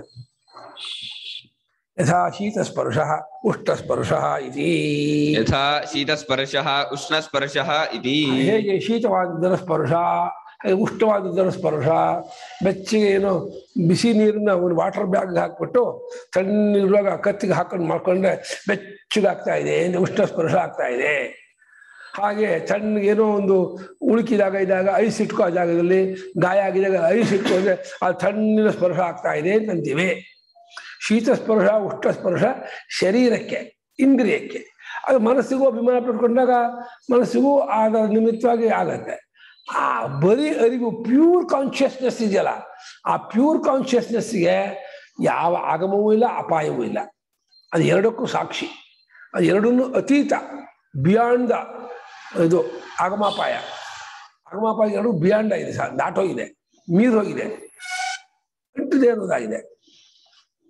ಯಥಾ ಶೀತಸ್ಪರ್ಶ ಉಷ್ಣಸ್ಪರ್ಶ ಇತಿ, ಯಥಾ ಶೀತಸ್ಪರ್ಶ ಉಷ್ಣಸ್ಪರ್ಶ ಇತಿ. ಹೇಗೆ ಶೀತವಾದದ್ದರ ಸ್ಪರ್ಶ, ಉಷ್ಣವಾದದ್ದರ ಸ್ಪರ್ಶ. ಬೆಚ್ಚಗೆ ಏನೋ ಬಿಸಿ ನೀರನ್ನ ಒಂದು ವಾಟರ್ ಬ್ಯಾಗ್ ಹಾಕ್ಬಿಟ್ಟು ತಣ್ಣೀರುವಾಗ ಕತ್ತಿಗೆ ಹಾಕೊಂಡು ಮಾಡ್ಕೊಂಡ್ರೆ ಬೆಚ್ಚಗಾಗ್ತಾ ಇದೆ, ಉಷ್ಣ ಸ್ಪರ್ಶ ಆಗ್ತಾ ಇದೆ. ಹಾಗೆ ತಣ್ಣಗೇನೋ ಒಂದು ಉಳುಕಿದಾಗ ಇದ್ದಾಗ ಐಸ್ ಇಟ್ಕೋ, ಆ ಜಾಗದಲ್ಲಿ ಗಾಯ ಆಗಿದಾಗ ಐಸ್ ಇಟ್ಕೋ ಅಂದ್ರೆ ಆ ತಣ್ಣಿನ ಸ್ಪರ್ಶ ಆಗ್ತಾ ಇದೆ ಅಂತಂತೀವಿ. ಶೀತ ಸ್ಪರ್ಶ ಉಷ್ಣ ಸ್ಪರ್ಶ ಶರೀರಕ್ಕೆ, ಇಂದ್ರಿಯಕ್ಕೆ. ಅದು ಮನಸ್ಸಿಗೂ ಅಭಿಮಾನ ಪಡ್ಕೊಂಡಾಗ ಮನಸ್ಸಿಗೂ ಅದರ ನಿಮಿತ್ತವಾಗಿ ಆಗತ್ತೆ. ಆ ಬರೀ ಅರಿವು, ಪ್ಯೂರ್ ಕಾನ್ಷಿಯಸ್ನೆಸ್ ಇದೆಯಲ್ಲ, ಆ ಪ್ಯೂರ್ ಕಾನ್ಷಿಯಸ್ನೆಸ್ಗೆ ಯಾವ ಆಗಮವೂ ಇಲ್ಲ, ಅಪಾಯವೂ ಇಲ್ಲ. ಅದು ಎರಡಕ್ಕೂ ಸಾಕ್ಷಿ. ಅದು ಎರಡನ್ನೂ ಅತೀತ, ಬಿಯಾಂಡ್ ದ ಇದು ಆಗಮಾಪಾಯ. ಆಗಮಾಪಾಯ ಎರಡು ಬಿಯಾಂಡ್ ಆಗಿದೆ, ದಾಟೋಗಿದೆ, ಮೀರ್ ಹೋಗಿದೆ, ಅಂಟಿದೆ ಅನ್ನೋದಾಗಿದೆ.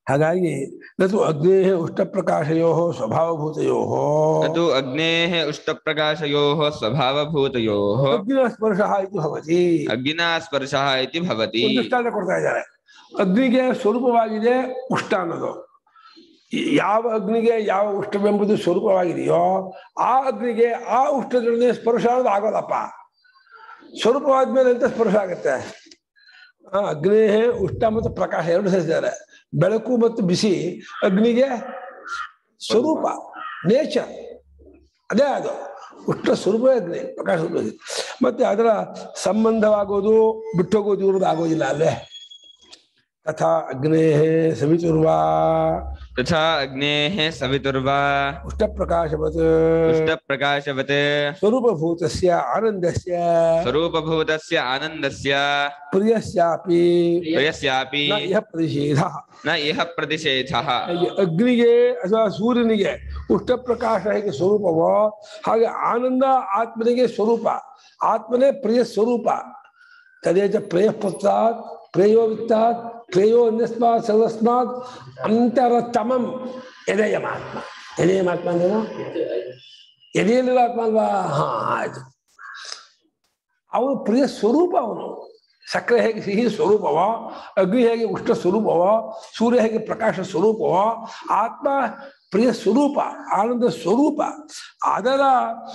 ಹಾಗಾಗಿ ನತು ಅಗ್ನೇಃ ಉಷ್ಟಪ್ರಕಾಶಯೋಃ ಸ್ವಭಾವಭೂತಯೋಃ ನತು ಅಗ್ನೇಃ ಉಷ್ಟಪ್ರಕಾಶಯೋಃ ಸ್ವಭಾವಭೂತಯೋಃ ಅಗ್ನಿನ ಸ್ಪರ್ಶಃ ಇತಿ ಭವತಿ. ಅಗ್ನಿನಾ ಸ್ಪರ್ಶಃ ಇತಿ ಭವತಿ. ಒಂದು ದೃಷ್ಟಾಂತ ಕೊಡ್ತಾ ಇದ್ದಾರೆ. ಅಗ್ನಿಗೆ ಸ್ವರೂಪವಾಗಿದೆ ಉಷ್ಟ ಅನ್ನೋದು. ಯಾವ ಅಗ್ನಿಗೆ ಯಾವ ಉಷ್ಟವೆಂಬುದು ಸ್ವರೂಪವಾಗಿದೆಯೋ ಆ ಅಗ್ನಿಗೆ ಆ ಉಷ್ಟದೊಡನೆ ಸ್ಪರ್ಶ ಅನ್ನೋದು ಆಗೋದಪ್ಪ. ಸ್ವರೂಪವಾದ್ಮೇಲೆ ಅಂತ ಸ್ಪರ್ಶ ಆಗುತ್ತೆ. ಅಗ್ನೇಹ ಉಷ್ಟ ಮತ್ತು ಪ್ರಕಾಶ ಎರಡು ಸೇರಿದ್ದಾರೆ. ಬೆಳಕು ಮತ್ತು ಬಿಸಿ ಅಗ್ನಿಗೆ ಸ್ವರೂಪ, ನೇಚರ್, ಅದೇ ಅದು ಉಷ್ಟ ಸ್ವರೂಪ ಅಗ್ನಿ, ಪ್ರಕಾಶ ಸ್ವರೂಪ. ಮತ್ತೆ ಅದರ ಸಂಬಂಧವಾಗೋದು ಬಿಟ್ಟೋಗೋದು ಇವ್ರದ್ದು ಆಗೋದಿಲ್ಲ ಅಲ್ಲೇ. ತಥಾ ಅಗ್ನೇಃ ಸವಿತುರ್ವಾ ತಥಾ ಅಗ್ನೇಃ ಸವಿತುರ್ವಾ ಉಷ್ಟಪ್ರಕಾಶವತ್ ಉಷ್ಟಪ್ರಕಾಶವತ್ ಸ್ವರೂಪಭೂತಸ್ಯ ಆನಂದಸ್ಯ ಸ್ವರೂಪಭೂತಸ್ಯ ಆನಂದಸ್ಯ ಪ್ರಿಯಸ್ಯಾಪಿ ಪ್ರಿಯಸ್ಯಾಪಿ ನ ಇಹ ಪ್ರತಿಷೇಧಃ. ನ ಇಹ ಪ್ರತಿಷೇಧಃ. ಅಗ್ನಿಗೆ ಅಥವಾ ಸೂರ್ಯನಿಗೆ ಉಷ್ಟಪ್ರಕಾಶ ಹೇಗೆ ಸ್ವರೂಪವೋ ಹಾಗೆ ಆನಂದ ಆತ್ಮನಿಗೆ ಸ್ವರೂಪ. ಆತ್ಮನೇ ಪ್ರಿಯ ಸ್ವರೂಪ. ತದೇಚ ಪ್ರೇಯ ಪುತ್ರಾತ್ ಪ್ರೇಯೋ ವಿತ್ತಾತ್ ಪ್ರೇಯೋ ಅನ್ಯಸ್ಮಾತ್ ಸರ್ವಸ್ಮಾತ್ ಅಂತರತಮಂ ಯದೇಯಮಾತ್ಮ. ಯದೇಯಮಾತ್ಮ ಅಂದ್ರೇನು? ಎದೆಯಲ್ಲಿರೋ ಆತ್ಮ ಅಲ್ವಾ? ಹಾ, ಆಯ್ತು. ಅವನು ಪ್ರಿಯ ಸ್ವರೂಪ. ಅವನು ಸಕ್ಕರೆ ಹೇಗೆ ಸಿಹಿ ಸ್ವರೂಪವೋ, ಅಗ್ನಿ ಹೇಗೆ ಉಷ್ಟ ಸ್ವರೂಪವೋ, ಸೂರ್ಯ ಹೇಗೆ ಪ್ರಕಾಶ ಸ್ವರೂಪವೋ, ಆತ್ಮ ಪ್ರಿಯ ಸ್ವರೂಪ, ಆನಂದ ಸ್ವರೂಪ. ಅದರ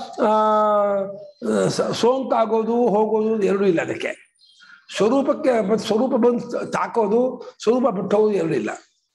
ಸೋಂಕಾಗೋದು ಹೋಗೋದು ಎರಡೂ ಇಲ್ಲ. ಅದಕ್ಕೆ ಸ್ವರೂಪಕ್ಕೆ ಮತ್ತೆ ಸ್ವರೂಪ ಬಂದು ತಾಕೋದು, ಸ್ವರೂಪ ಬಿಟ್ಟು ಹೋಗೋದು ಎರಡೂ ಇಲ್ಲ.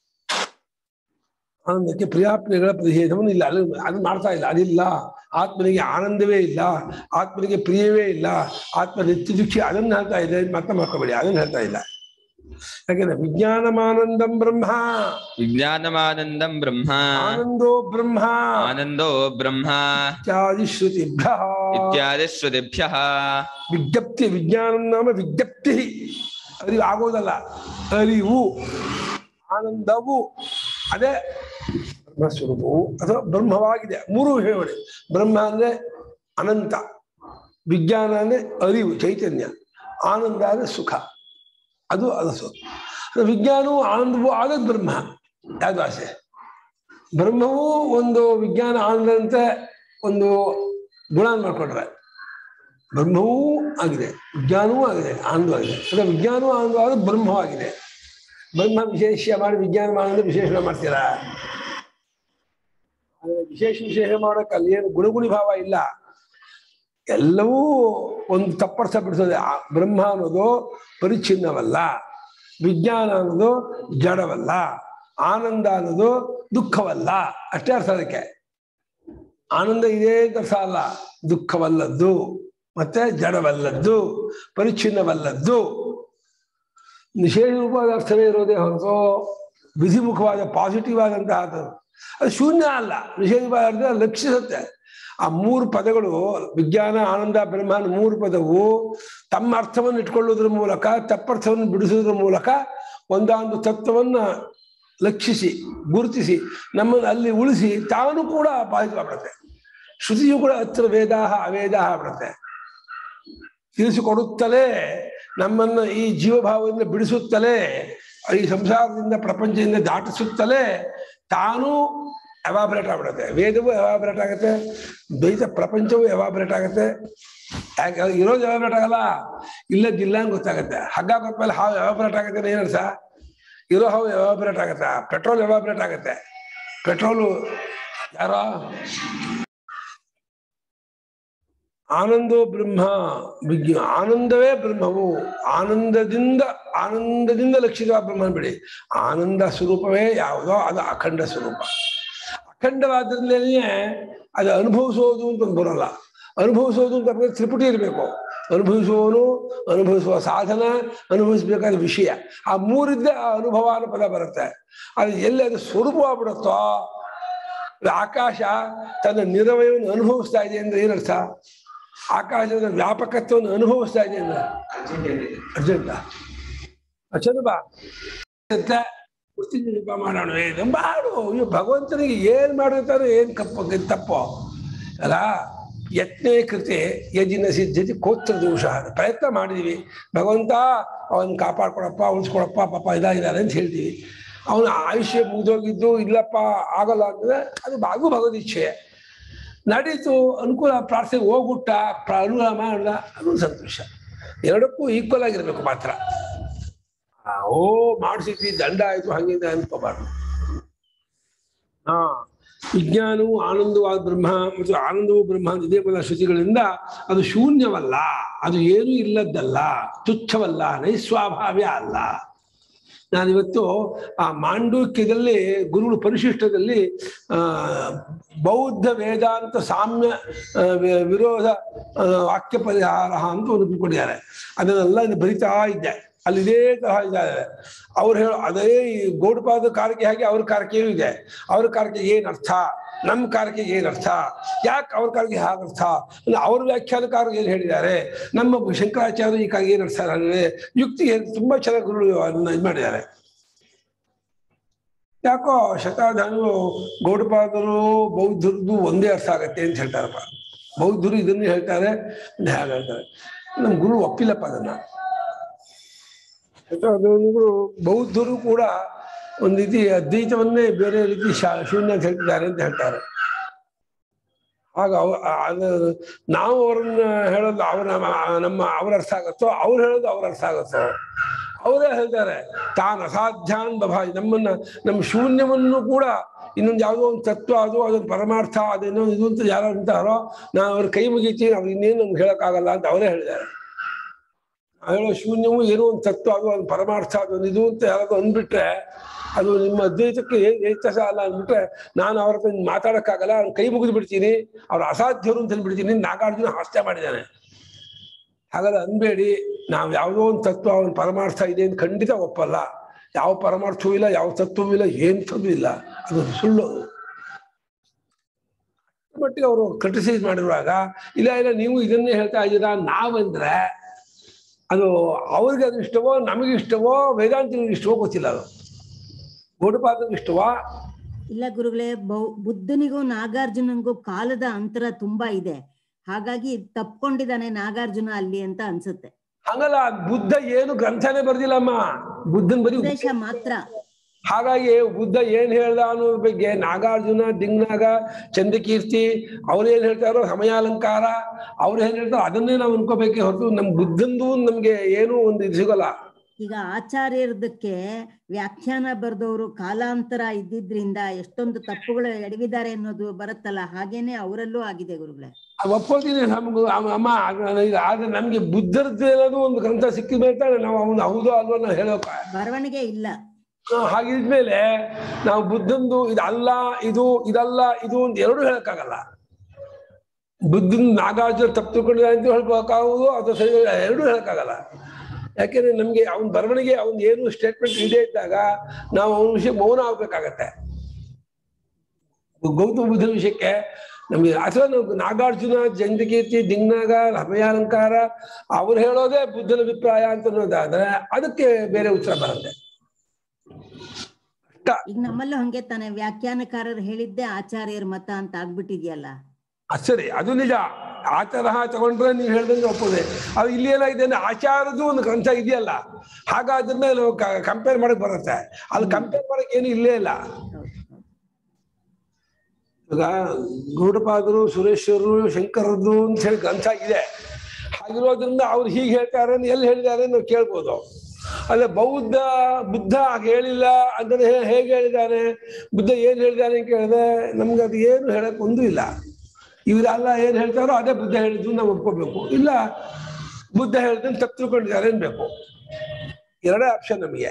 ಆನಂದಕ್ಕೆ ಪ್ರಿಯಾಪ್ರಿಯಗಳ ಪ್ರತಿಷೇಧವನ್ನು ಇಲ್ಲ, ಅದು ಮಾಡ್ತಾ ಇಲ್ಲ. ಅದಿಲ್ಲ. ಆತ್ಮನಿಗೆ ಆನಂದವೇ ಇಲ್ಲ, ಆತ್ಮನಿಗೆ ಪ್ರಿಯವೇ ಇಲ್ಲ, ಆತ್ಮ ನಿತ್ಯ ದುಃಖಿ. ಅದನ್ನು ಹೇಳ್ತಾ ಇದೆ, ಮತ್ತೆ ಮಾಡ್ಕೋಬೇಡಿ, ಅದನ್ನು ಹೇಳ್ತಾ ಇಲ್ಲ. ಯಾಕೆಂದ್ರೆ ವಿಜ್ಞಾನಮಾನಂದಂ ಬ್ರಹ್ಮ, ವಿಜ್ಞಾನಮಾನಂದಂ ಬ್ರಹ್ಮ, ಆನಂದೋ ಬ್ರಹ್ಮ, ಆನಂದೋ ಬ್ರಹ್ಮ ಇತ್ಯಾದಿ ಶ್ರುತಿಭ್ಯಃ ಇತ್ಯಾದಿ ಶ್ರುತಿಭ್ಯಃ. ವಿಜ್ಞಪ್ತಿ, ವಿಜ್ಞಾನ ನಾಮ ವಿಜ್ಞಪ್ತಿ, ಅರಿವು ಆಗೋದಲ್ಲ, ಅರಿವು, ಆನಂದವು ಅದೇ ಬ್ರಹ್ಮಸ್ವರೂಪವು ಅಥವಾ ಬ್ರಹ್ಮವಾಗಿದೆ. ಮೂರು ಹೇಳಿ. ಬ್ರಹ್ಮ ಅಂದ್ರೆ ಅನಂತ, ವಿಜ್ಞಾನ ಅಂದ್ರೆ ಅರಿವು ಚೈತನ್ಯ, ಆನಂದ ಅಂದ್ರೆ ಸುಖ, ಅದು ಸ್ವರೂಪ. ವಿಜ್ಞಾನವು ಆನಂದವೂ ಆದದ್ದು ಬ್ರಹ್ಮ. ಯಾವುದು ಆಸೆ? ಬ್ರಹ್ಮವು ಒಂದು ವಿಜ್ಞಾನ ಆನಂದಂತೆ ಒಂದು ಗುಣ ಮಾಡ್ಕೊಂಡ್ರೆ ಬ್ರಹ್ಮವೂ ಆಗಿದೆ, ವಿಜ್ಞಾನವೂ ಆಗಿದೆ, ಆನಂದವೂ ಆಗಿದೆ. ಅಂದರೆ ವಿಜ್ಞಾನವೂ ಆನಂದವಾದ ಬ್ರಹ್ಮವಾಗಿದೆ. ಬ್ರಹ್ಮ ವಿಶೇಷ ಮಾಡಿ ವಿಜ್ಞಾನ ಆನಂದ ವಿಶೇಷಣ ಮಾಡ್ತೀರಾ? ವಿಶೇಷ ಮಾಡೋಕೆ ಅಲ್ಲಿ ಏನು ಗುಣಗುಣಿ ಭಾವ ಇಲ್ಲ. ಎಲ್ಲವೂ ಒಂದು ತಪ್ಪರ್ಥ ಬಿಡಿಸೋದೆ. ಬ್ರಹ್ಮ ಅನ್ನೋದು ಪರಿಚ್ಛಿನ್ನವಲ್ಲ, ವಿಜ್ಞಾನ ಅನ್ನೋದು ಜಡವಲ್ಲ, ಆನಂದ ಅನ್ನೋದು ದುಃಖವಲ್ಲ. ಅಷ್ಟೇ ಅರ್ಥ ಅದಕ್ಕೆ. ಆನಂದ ಇದೆ ಅಂತ ಅರ್ಥ ಅಲ್ಲ, ದುಃಖವಲ್ಲದ್ದು, ಮತ್ತೆ ಜಡವಲ್ಲದ್ದು, ಪರಿಚ್ಛಿನ್ನವಲ್ಲದ್ದು. ನಿಷೇಧ ರೂಪವಾದ ಅರ್ಥವೇ ಇರೋದೇ ಹೊರತು ವಿಧಿಮುಖವಾದ ಪಾಸಿಟಿವ್ ಆದಂತಹ ಅದು ಶೂನ್ಯ ಅಲ್ಲ. ನಿಷೇಧವಾದ ಅರ್ಥ ಲಕ್ಷಿಸುತ್ತೆ. ಆ ಮೂರು ಪದಗಳು ವಿಜ್ಞಾನ, ಆನಂದ, ಬ್ರಹ್ಮಾನ ಮೂರು ಪದವು ತಮ್ಮ ಅರ್ಥವನ್ನು ಇಟ್ಕೊಳ್ಳೋದ್ರ ಮೂಲಕ, ತಪ್ಪರ್ಥವನ್ನು ಬಿಡಿಸೋದ್ರ ಮೂಲಕ ಒಂದೊಂದು ತತ್ವವನ್ನ ಲಕ್ಷಿಸಿ ಗುರುತಿಸಿ ನಮ್ಮನ್ನು ಅಲ್ಲಿ ಉಳಿಸಿ ತಾನು ಕೂಡ ಬಾಧಿತವಾಗ್ಬಿಡುತ್ತೆ. ಶ್ರುತಿಯು ಕೂಡ ಹತ್ರ ವೇದಾಹ ಅವೇದಾಹ ಆಗ್ಬಿಡುತ್ತೆ. ತಿಳಿಸಿಕೊಡುತ್ತಲೇ ನಮ್ಮನ್ನ ಈ ಜೀವಭಾವದಿಂದ ಬಿಡಿಸುತ್ತಲೇ, ಈ ಸಂಸಾರದಿಂದ ಪ್ರಪಂಚದಿಂದ ದಾಟಿಸುತ್ತಲೇ ತಾನು ಎವಾಬ್ರೇಟ್ ಆಗ್ಬಿಡುತ್ತೆ. ವೇದವೂ ಎವಾಬ್ರೇಟ್ ಆಗುತ್ತೆ, ದ್ವೈತ ಪ್ರಪಂಚವೂ ಎವಾಬ್ರೇಟ್ ಆಗುತ್ತೆ. ಯಾಕೆ ಇರೋದು ಎವಾಬ್ರೇಟ್ ಆಗಲ್ಲ, ಇಲ್ಲದಿಲ್ಲ ಅಂತ ಗೊತ್ತಾಗುತ್ತೆ. ಹಗ್ಗ ಕೊಟ್ಮೇಲೆ ಹಾವು ಎವಾಬ್ರೇಟ್ ಆಗುತ್ತೆ ಏನರ್ಥ? ಇರೋ ಹಾವು ಎವಾಬ್ರೇಟ್ ಆಗುತ್ತೆ, ಪೆಟ್ರೋಲ್ ಎವಾಬ್ರೇಟ್ ಆಗುತ್ತೆ. ಪೆಟ್ರೋಲು ಯಾರ ಆನಂದೋ ಬ್ರಹ್ಮ, ಆನಂದವೇ ಬ್ರಹ್ಮವು. ಆನಂದದಿಂದ ಲಕ್ಷಿತವಾದ ಬ್ರಹ್ಮ ಬಿಡಿ. ಆನಂದ ಸ್ವರೂಪವೇ ಯಾವುದೋ ಅದು ಅಖಂಡ ಸ್ವರೂಪ. ಅಖಂಡವಾದ್ರಿಂದಲೇ ಅದು ಅನುಭವಿಸೋದು ಅಂತ ಬರೋಲ್ಲ. ಅನುಭವಿಸೋದು ಅಂತ ತ್ರಿಪುಟಿ ಇರಬೇಕು. ಅನುಭವಿಸುವವನು, ಅನುಭವಿಸುವ ಸಾಧನ, ಅನುಭವಿಸಬೇಕಾದ ವಿಷಯ, ಆ ಮೂರಿದ್ದೇ ಆ ಅನುಭವ ಅನ್ನೋ ಪದ ಬರುತ್ತೆ. ಅದು ಎಲ್ಲಿ ಅದು ಸ್ವರೂಪವಾಗ್ಬಿಡುತ್ತೋ, ಆಕಾಶ ತನ್ನ ನಿರವಯವನ್ನು ಅನುಭವಿಸ್ತಾ ಇದೆ ಅಂದ್ರೆ ಏನರ್ಥ? ಆಕಾಶದ ವ್ಯಾಪಕತ್ವವನ್ನು ಅನುಭವಿಸ್ತಾ ಇದೆ ಅಂದ್ರೆ ಅರ್ಜೆಂಟ ಬಾ ಜಪ ಮಾಡೋಣ, ಮಾಡು. ಇವು ಭಗವಂತನಿಗೆ ಏನ್ ಮಾಡಿರ್ತಾರೋ ಏನ್ ತಪ್ಪೋ ಅಲ್ಲ. ಯತ್ನೇ ಕೃತೆ ಯಜಿನ ಸಿದ್ಧತೆ ಕೋತ್ರ ದೋಷ. ಪ್ರಯತ್ನ ಮಾಡಿದೀವಿ, ಭಗವಂತ ಅವನ್ ಕಾಪಾಡ್ಕೊಡಪ್ಪ, ಉಳಿಸ್ಕೊಡಪ್ಪ, ಪಾಪ ಇದಾಗಿದ್ದಾರೆ ಅಂತ ಹೇಳ್ತೀವಿ. ಅವನ ಆಯುಷ್ಯ ಮುಗಿದೋಗಿದ್ದು ಇಲ್ಲಪ್ಪ ಆಗಲ್ಲ ಅಂದ್ರೆ ಅದು ಭಗವದ್ ಇಚ್ಛೆ ನಡೀತು, ಅನುಕೂಲ, ಪ್ರಾರ್ಥನೆ ಹೋಗ್ಬಿಟ್ಟ, ಅನುಕೂಲ ಮಾಡ್ದ, ಅದು ಸಂತೋಷ. ಎರಡಕ್ಕೂ ಈಕ್ವಲ್ ಆಗಿರ್ಬೇಕು ಮಾತ್ರ. ಓ ಮಾಡಿಸಿದ್ವಿ ದಂಡ ಆಯ್ತು ಹಂಗಿಂದ ಅನ್ಕೋಬಾರ್ದು. ವಿಜ್ಞಾನವು ಆನಂದವಾದ ಬ್ರಹ್ಮ ಮತ್ತು ಆನಂದವು ಬ್ರಹ್ಮ ಇದೇ ಬಲ್ಲ ಶ್ರುತಿಗಳಿಂದ ಅದು ಶೂನ್ಯವಲ್ಲ, ಅದು ಏನೂ ಇಲ್ಲದ್ದಲ್ಲ, ತುಚ್ಛವಲ್ಲ, ನೈಸ್ವಾಭಾವ್ಯ ಅಲ್ಲ. ನಾನಿವತ್ತು ಆ ಮಾಂಡೂಕ್ಯದಲ್ಲಿ ಗುರುಗಳು ಪರಿಶಿಷ್ಟದಲ್ಲಿ ಬೌದ್ಧ ವೇದಾಂತ ಸಾಮ್ಯ ವಿರೋಧ ವಾಕ್ಯ ಪರಿಹಾರ ಅಂತ ಒಂದು ತಿಳ್ಕೊಂಡಿದ್ದಾರೆ. ಅದನ್ನೆಲ್ಲ ಬರಿತಾ ಇದ್ದೆ. ಅಲ್ಲಿ ಇದೇ ತರಹ ಇದ್ದಾರೆ. ಅವ್ರು ಹೇಳೋ ಅದೇ ಈ ಗೌಡಪಾದ ಕಾರಿಕೆ ಹಾಗೆ ಅವ್ರ ಕಾರಿಕೆಯೂ ಇದೆ. ಅವ್ರ ಕಾರಿಕೆ ಏನರ್ಥ, ನಮ್ಮ ಕಾರಿಕೆ ಏನರ್ಥ, ಯಾಕೆ ಅವ್ರ ಕಾರಿಕೆ ಹಾಗರ್ಥ, ಅವ್ರ ವ್ಯಾಖ್ಯಾನಕಾರರು ಏನು ಹೇಳಿದ್ದಾರೆ, ನಮ್ಮ ಶಂಕರಾಚಾರ್ಯ ಈ ಕಾರಿಗೆ ಏನರ್ಥ ಅಂದರೆ ಯುಕ್ತಿ ತುಂಬಾ ಚೆನ್ನಾಗಿ ಗುರುಗಳು ಅದನ್ನ ಇದು ಮಾಡಿದ್ದಾರೆ. ಯಾಕೋ ಶತಾಧಾನರು ಗೌಡಪಾದರು ಬೌದ್ಧರದ್ದು ಒಂದೇ ಅರ್ಥ ಆಗತ್ತೆ ಅಂತ ಹೇಳ್ತಾರಪ್ಪ. ಬೌದ್ಧರು ಇದನ್ನೇ ಹೇಳ್ತಾರೆ, ಹಾಗೆ ಹೇಳ್ತಾರೆ. ನಮ್ಮ ಗುರು ಒಪ್ಪಿಲ್ಲಪ್ಪ ಅದನ್ನ. ಶತಾಧಾನರು ಬೌದ್ಧರು ಕೂಡ ಒಂದು ರೀತಿ ಅದ್ವೈತವನ್ನೇ ಬೇರೆ ರೀತಿ ಶೂನ್ಯ ಅಂತ ಹೇಳ್ತಿದ್ದಾರೆ ಅಂತ ಹೇಳ್ತಾರೆ. ಆಗ ನಾವು ಅವರನ್ನ ಹೇಳೋದು ಅವ್ರ ಅರ್ಥ ಆಗತ್ತೋ, ಅವ್ರು ಹೇಳೋದು ಅವ್ರ ಅರ್ಥ ಆಗತ್ತೋ. ಅವರೇ ಹೇಳ್ತಾರೆ ತಾನು ಅಸಾಧ್ಯಾನ್ ಬಭಾಯಿ, ನಮ್ಮ ಶೂನ್ಯವನ್ನು ಕೂಡ ಇನ್ನೊಂದು ಯಾವುದೋ ಒಂದು ತತ್ವ, ಅದೊಂದು ಪರಮಾರ್ಥ, ಅದೇನೋ ಇದು ಅಂತ ಯಾರು ಅಂತಾರೋ ನಾನು ಅವ್ರ ಕೈ ಮುಗಿತೀನಿ, ಅವ್ರು ಇನ್ನೇನು ನಮ್ಗೆ ಹೇಳೋಕ್ಕಾಗಲ್ಲ ಅಂತ ಅವರೇ ಹೇಳಿದ್ದಾರೆ. ಹೇಳೋ ಶೂನ್ಯವು ಏನೋ ಒಂದು ತತ್ವ, ಅದು ಪರಮಾರ್ಥ, ಅದೊಂದು ಇದು ಅಂತ ಯಾರಾದ್ರು ಅಂದ್ಬಿಟ್ರೆ ಅದು ನಿಮ್ಮ ಅದ್ವೈತಕ್ಕೆ ಏತಸ ಅಲ್ಲ ಅಂದ್ಬಿಟ್ರೆ ನಾನು ಅವ್ರ ಹತ್ರ ಮಾತಾಡೋಕ್ಕಾಗಲ್ಲ, ಅವ್ರ ಕೈ ಮುಗಿದು ಬಿಡ್ತೀನಿ, ಅವ್ರು ಅಸಾಧ್ಯರು ಅಂತ ಅಂದ್ಬಿಡ್ತೀನಿ. ನಾಗಾರ್ಜುನ ಹಾಸ್ಯ ಮಾಡಿದ್ದಾನೆ. ಹಾಗಾದ್ರೆ ಅನ್ಬೇಡಿ, ನಾವು ಯಾವುದೋ ಒಂದು ತತ್ವ, ಒಂದು ಪರಮಾರ್ಥ ಇದೆ ಅಂತ ಖಂಡಿತ ಒಪ್ಪಲ್ಲ. ಯಾವ ಪರಮಾರ್ಥವೂ ಇಲ್ಲ, ಯಾವ ತತ್ವವೂ ಇಲ್ಲ, ಎಂಥದ್ದು ಇಲ್ಲ, ಅದು ಸುಳ್ಳು. ಮಟ್ಟಿಗೆ ಅವರು ಕ್ರಿಟಿಸೈಸ್ ಮಾಡಿರುವಾಗ ಇಲ್ಲ ನೀವು ಇದನ್ನೇ ಹೇಳ್ತಾ ಇದ್ದೀರಾ ನಾವಂದ್ರೆ ಅದು ಅವ್ರಿಗೆ ಅದು ಇಷ್ಟವೋ, ನಮಗೆ ಇಷ್ಟವೋ, ವೇದಾಂತಿಗಳಿಗೆ ಇಷ್ಟವೋ ಗೊತ್ತಿಲ್ಲ. ಅದು ಗೌಡಪಾದರಿಗೆ ಇಷ್ಟವಾ ಇಲ್ಲ ಗುರುಗಳೇ. ಬುದ್ಧನಿಗೂ ನಾಗಾರ್ಜುನನಿಗೂ ಕಾಲದ ಅಂತರ ತುಂಬಾ ಇದೆ, ಹಾಗಾಗಿ ತಪ್ಕೊಂಡಿದ್ದಾನೆ ನಾಗಾರ್ಜುನ ಅಲ್ಲಿ ಅಂತ ಅನ್ಸುತ್ತೆ. ಹಂಗಲ್ಲ, ಬುದ್ಧ ಏನು ಗ್ರಂಥನೇ ಬರ್ದಿಲ್ಲಮ್ಮ, ಬುದ್ಧನ ಬರೀ ಉಪದೇಶ ಮಾತ್ರ. ಹಾಗಾಗಿ ಬುದ್ಧ ಏನ್ ಹೇಳ್ದ ಅನ್ನೋದ್ರ ಬಗ್ಗೆ ನಾಗಾರ್ಜುನ, ದಿಂಗ್ನಾಗ, ಚಂದ್ರಕೀರ್ತಿ ಅವ್ರೇನ್ ಹೇಳ್ತಾರೋ, ಸಮಯಾಲಂಕಾರ ಅವ್ರು ಏನ್ ಹೇಳ್ತಾರೋ ಅದನ್ನೇ ನಾವು ಅನ್ಕೋಬೇಕೇ ಹೊರತು ನಮ್ ಬುದ್ಧಂದು ನಮ್ಗೆ ಏನೂ ಒಂದು ಇದು ಸಿಗಲ್ಲ. ಈಗ ಆಚಾರ್ಯರದಕ್ಕೆ ವ್ಯಾಖ್ಯಾನ ಬರೆದವರು ಕಾಲಾಂತರ ಇದ್ದಿದ್ರಿಂದ ಎಷ್ಟೊಂದು ತಪ್ಪುಗಳು ಎಡವಿದ್ದಾರೆ ಅನ್ನೋದು ಬರುತ್ತಲ್ಲ, ಹಾಗೇನೆ ಅವರಲ್ಲೂ ಆಗಿದೆ ಗುರುಗಳೇ. ಒಪ್ಕೋತೀನಿ. ನಮ್ಗೆ ಅಮ್ಮ ಆದ್ರೆ ನಮ್ಗೆ ಬುದ್ಧರದ್ದು ಒಂದು ಗ್ರಂಥ ಸಿಕ್ಕಿದ್ರೆ ನಾವು ಅವನು ಹೌದೋ ಅಲ್ವೋ ನಾವು ಹೇಳೋಕ ಬರವಣಿಗೆ ಇಲ್ಲ. ಹಾಗಿದ್ಮೇಲೆ ನಾವು ಬುದ್ಧಂದು ಇದಲ್ಲ ಇದು, ಇದಲ್ಲ ಇದು ಅಂತ ಎರಡು ಹೇಳಕ್ಕಾಗಲ್ಲ. ಬುದ್ಧನ್ ನಾಗಾರ್ಜುನ ತಪ್ಪು ತಿಳ್ಕೊಂಡಿದ್ದಾರೆ ಅಂತ ಹೇಳ್ಕೋಕ್ಕಾಗೋದು, ಅಥವಾ ಸರಿ ಎರಡೂ ಹೇಳಕ್ಕಾಗಲ್ಲ. ಯಾಕೆಂದ್ರೆ ನಮ್ಗೆ ಅವನ ಬರವಣಿಗೆ ಅವನ್ ಏನು ಸ್ಟೇಟ್ಮೆಂಟ್ ಇದೇ ಇದ್ದಾಗ ನಾವು ಅವನ ವಿಷಯ ಮೌನ ಆಗ್ಬೇಕಾಗತ್ತೆ. ಗೌತಮ ಬುದ್ಧನ ವಿಷಯಕ್ಕೆ ನಮ್ಗೆ ಅಥವಾ ನಾವು ನಾಗಾರ್ಜುನ, ಚಂದ್ರಕೀರ್ತಿ, ದಿಂಗ್ನಾಗ, ಸಮಯಾಲಂಕಾರ ಅವ್ರು ಹೇಳೋದೇ ಬುದ್ಧನ ಅಭಿಪ್ರಾಯ ಅಂತ ಅನ್ನೋದಾದ್ರೆ ಅದಕ್ಕೆ ಬೇರೆ ಉತ್ತರ ಬರುತ್ತೆ. ಈಗ ನಮ್ಮಲ್ಲೂ ಹಂಗೆ ತಾನೆ, ವ್ಯಾಖ್ಯಾನಕಾರರು ಹೇಳಿದ್ದೆ ಆಚಾರ್ಯರ ಮತ ಅಂತ ಆಗ್ಬಿಟ್ಟಿದ್ಯಲ್ಲ. ಸರಿ, ಅದು ನಿಜ. ಆ ತರಹ ತಗೊಂಡ್ರೆ ನೀವು ಹೇಳ್ದಂಗೆ ಒಪ್ಪೋದೆ. ಅದು ಇಲ್ಲಿ ಏನಾಗಿದೆ ಅಂದ್ರೆ ಆಚಾರದ್ದು ಒಂದು ಗ್ರಂಥ ಇದೆಯಲ್ಲ, ಹಾಗಾದ್ರೆ ನಾವು ಕಂಪೇರ್ ಮಾಡಕ್ ಬರುತ್ತೆ. ಅಲ್ಲಿ ಕಂಪೇರ್ ಮಾಡಕ್ ಏನು ಇಲ್ಲೇ ಇಲ್ಲ. ಈಗ ಗೌಡಪಾದರು, ಸುರೇಶ್ವರರು, ಶಂಕರದ್ದು ಅಂತ ಹೇಳಿ ಗ್ರಂಥ ಇದೆ. ಹಾಗಿರೋದ್ರಿಂದ ಅವ್ರು ಹೀಗೆ ಹೇಳ್ತಾರೆ, ಎಲ್ಲಿ ಹೇಳಿದ್ದಾರೆ ನಾವು ಕೇಳ್ಬೋದು. ಅಲ್ಲ ಬುದ್ಧ ಹೇಳಿಲ್ಲ ಅಂದ್ರೆ ಹೇಗೆ ಹೇಳಿದ್ದಾನೆ, ಬುದ್ಧ ಏನ್ ಹೇಳಿದಾನೆ ಅಂತ ಕೇಳಿದ್ರೆ ನಮ್ಗೆ ಅದು ಏನು ಹೇಳಕ್ ಒಂದು ಇಲ್ಲ. ಇವರೆಲ್ಲ ಏನ್ ಹೇಳ್ತಾರೋ ಅದೇ ಬುದ್ಧ ಹೇಳಿದ್ದು ನಾವು ಒಪ್ಕೋಬೇಕು. ಇಲ್ಲ ಬುದ್ಧ ಹೇಳಿದ್ರೆ ತಪ್ಪು ತಿಳ್ಕೊಂಡಿದ್ದಾರೆ ಅನ್ಬೇಕು. ಎರಡೇ ಆಪ್ಷನ್ ನಮಗೆ.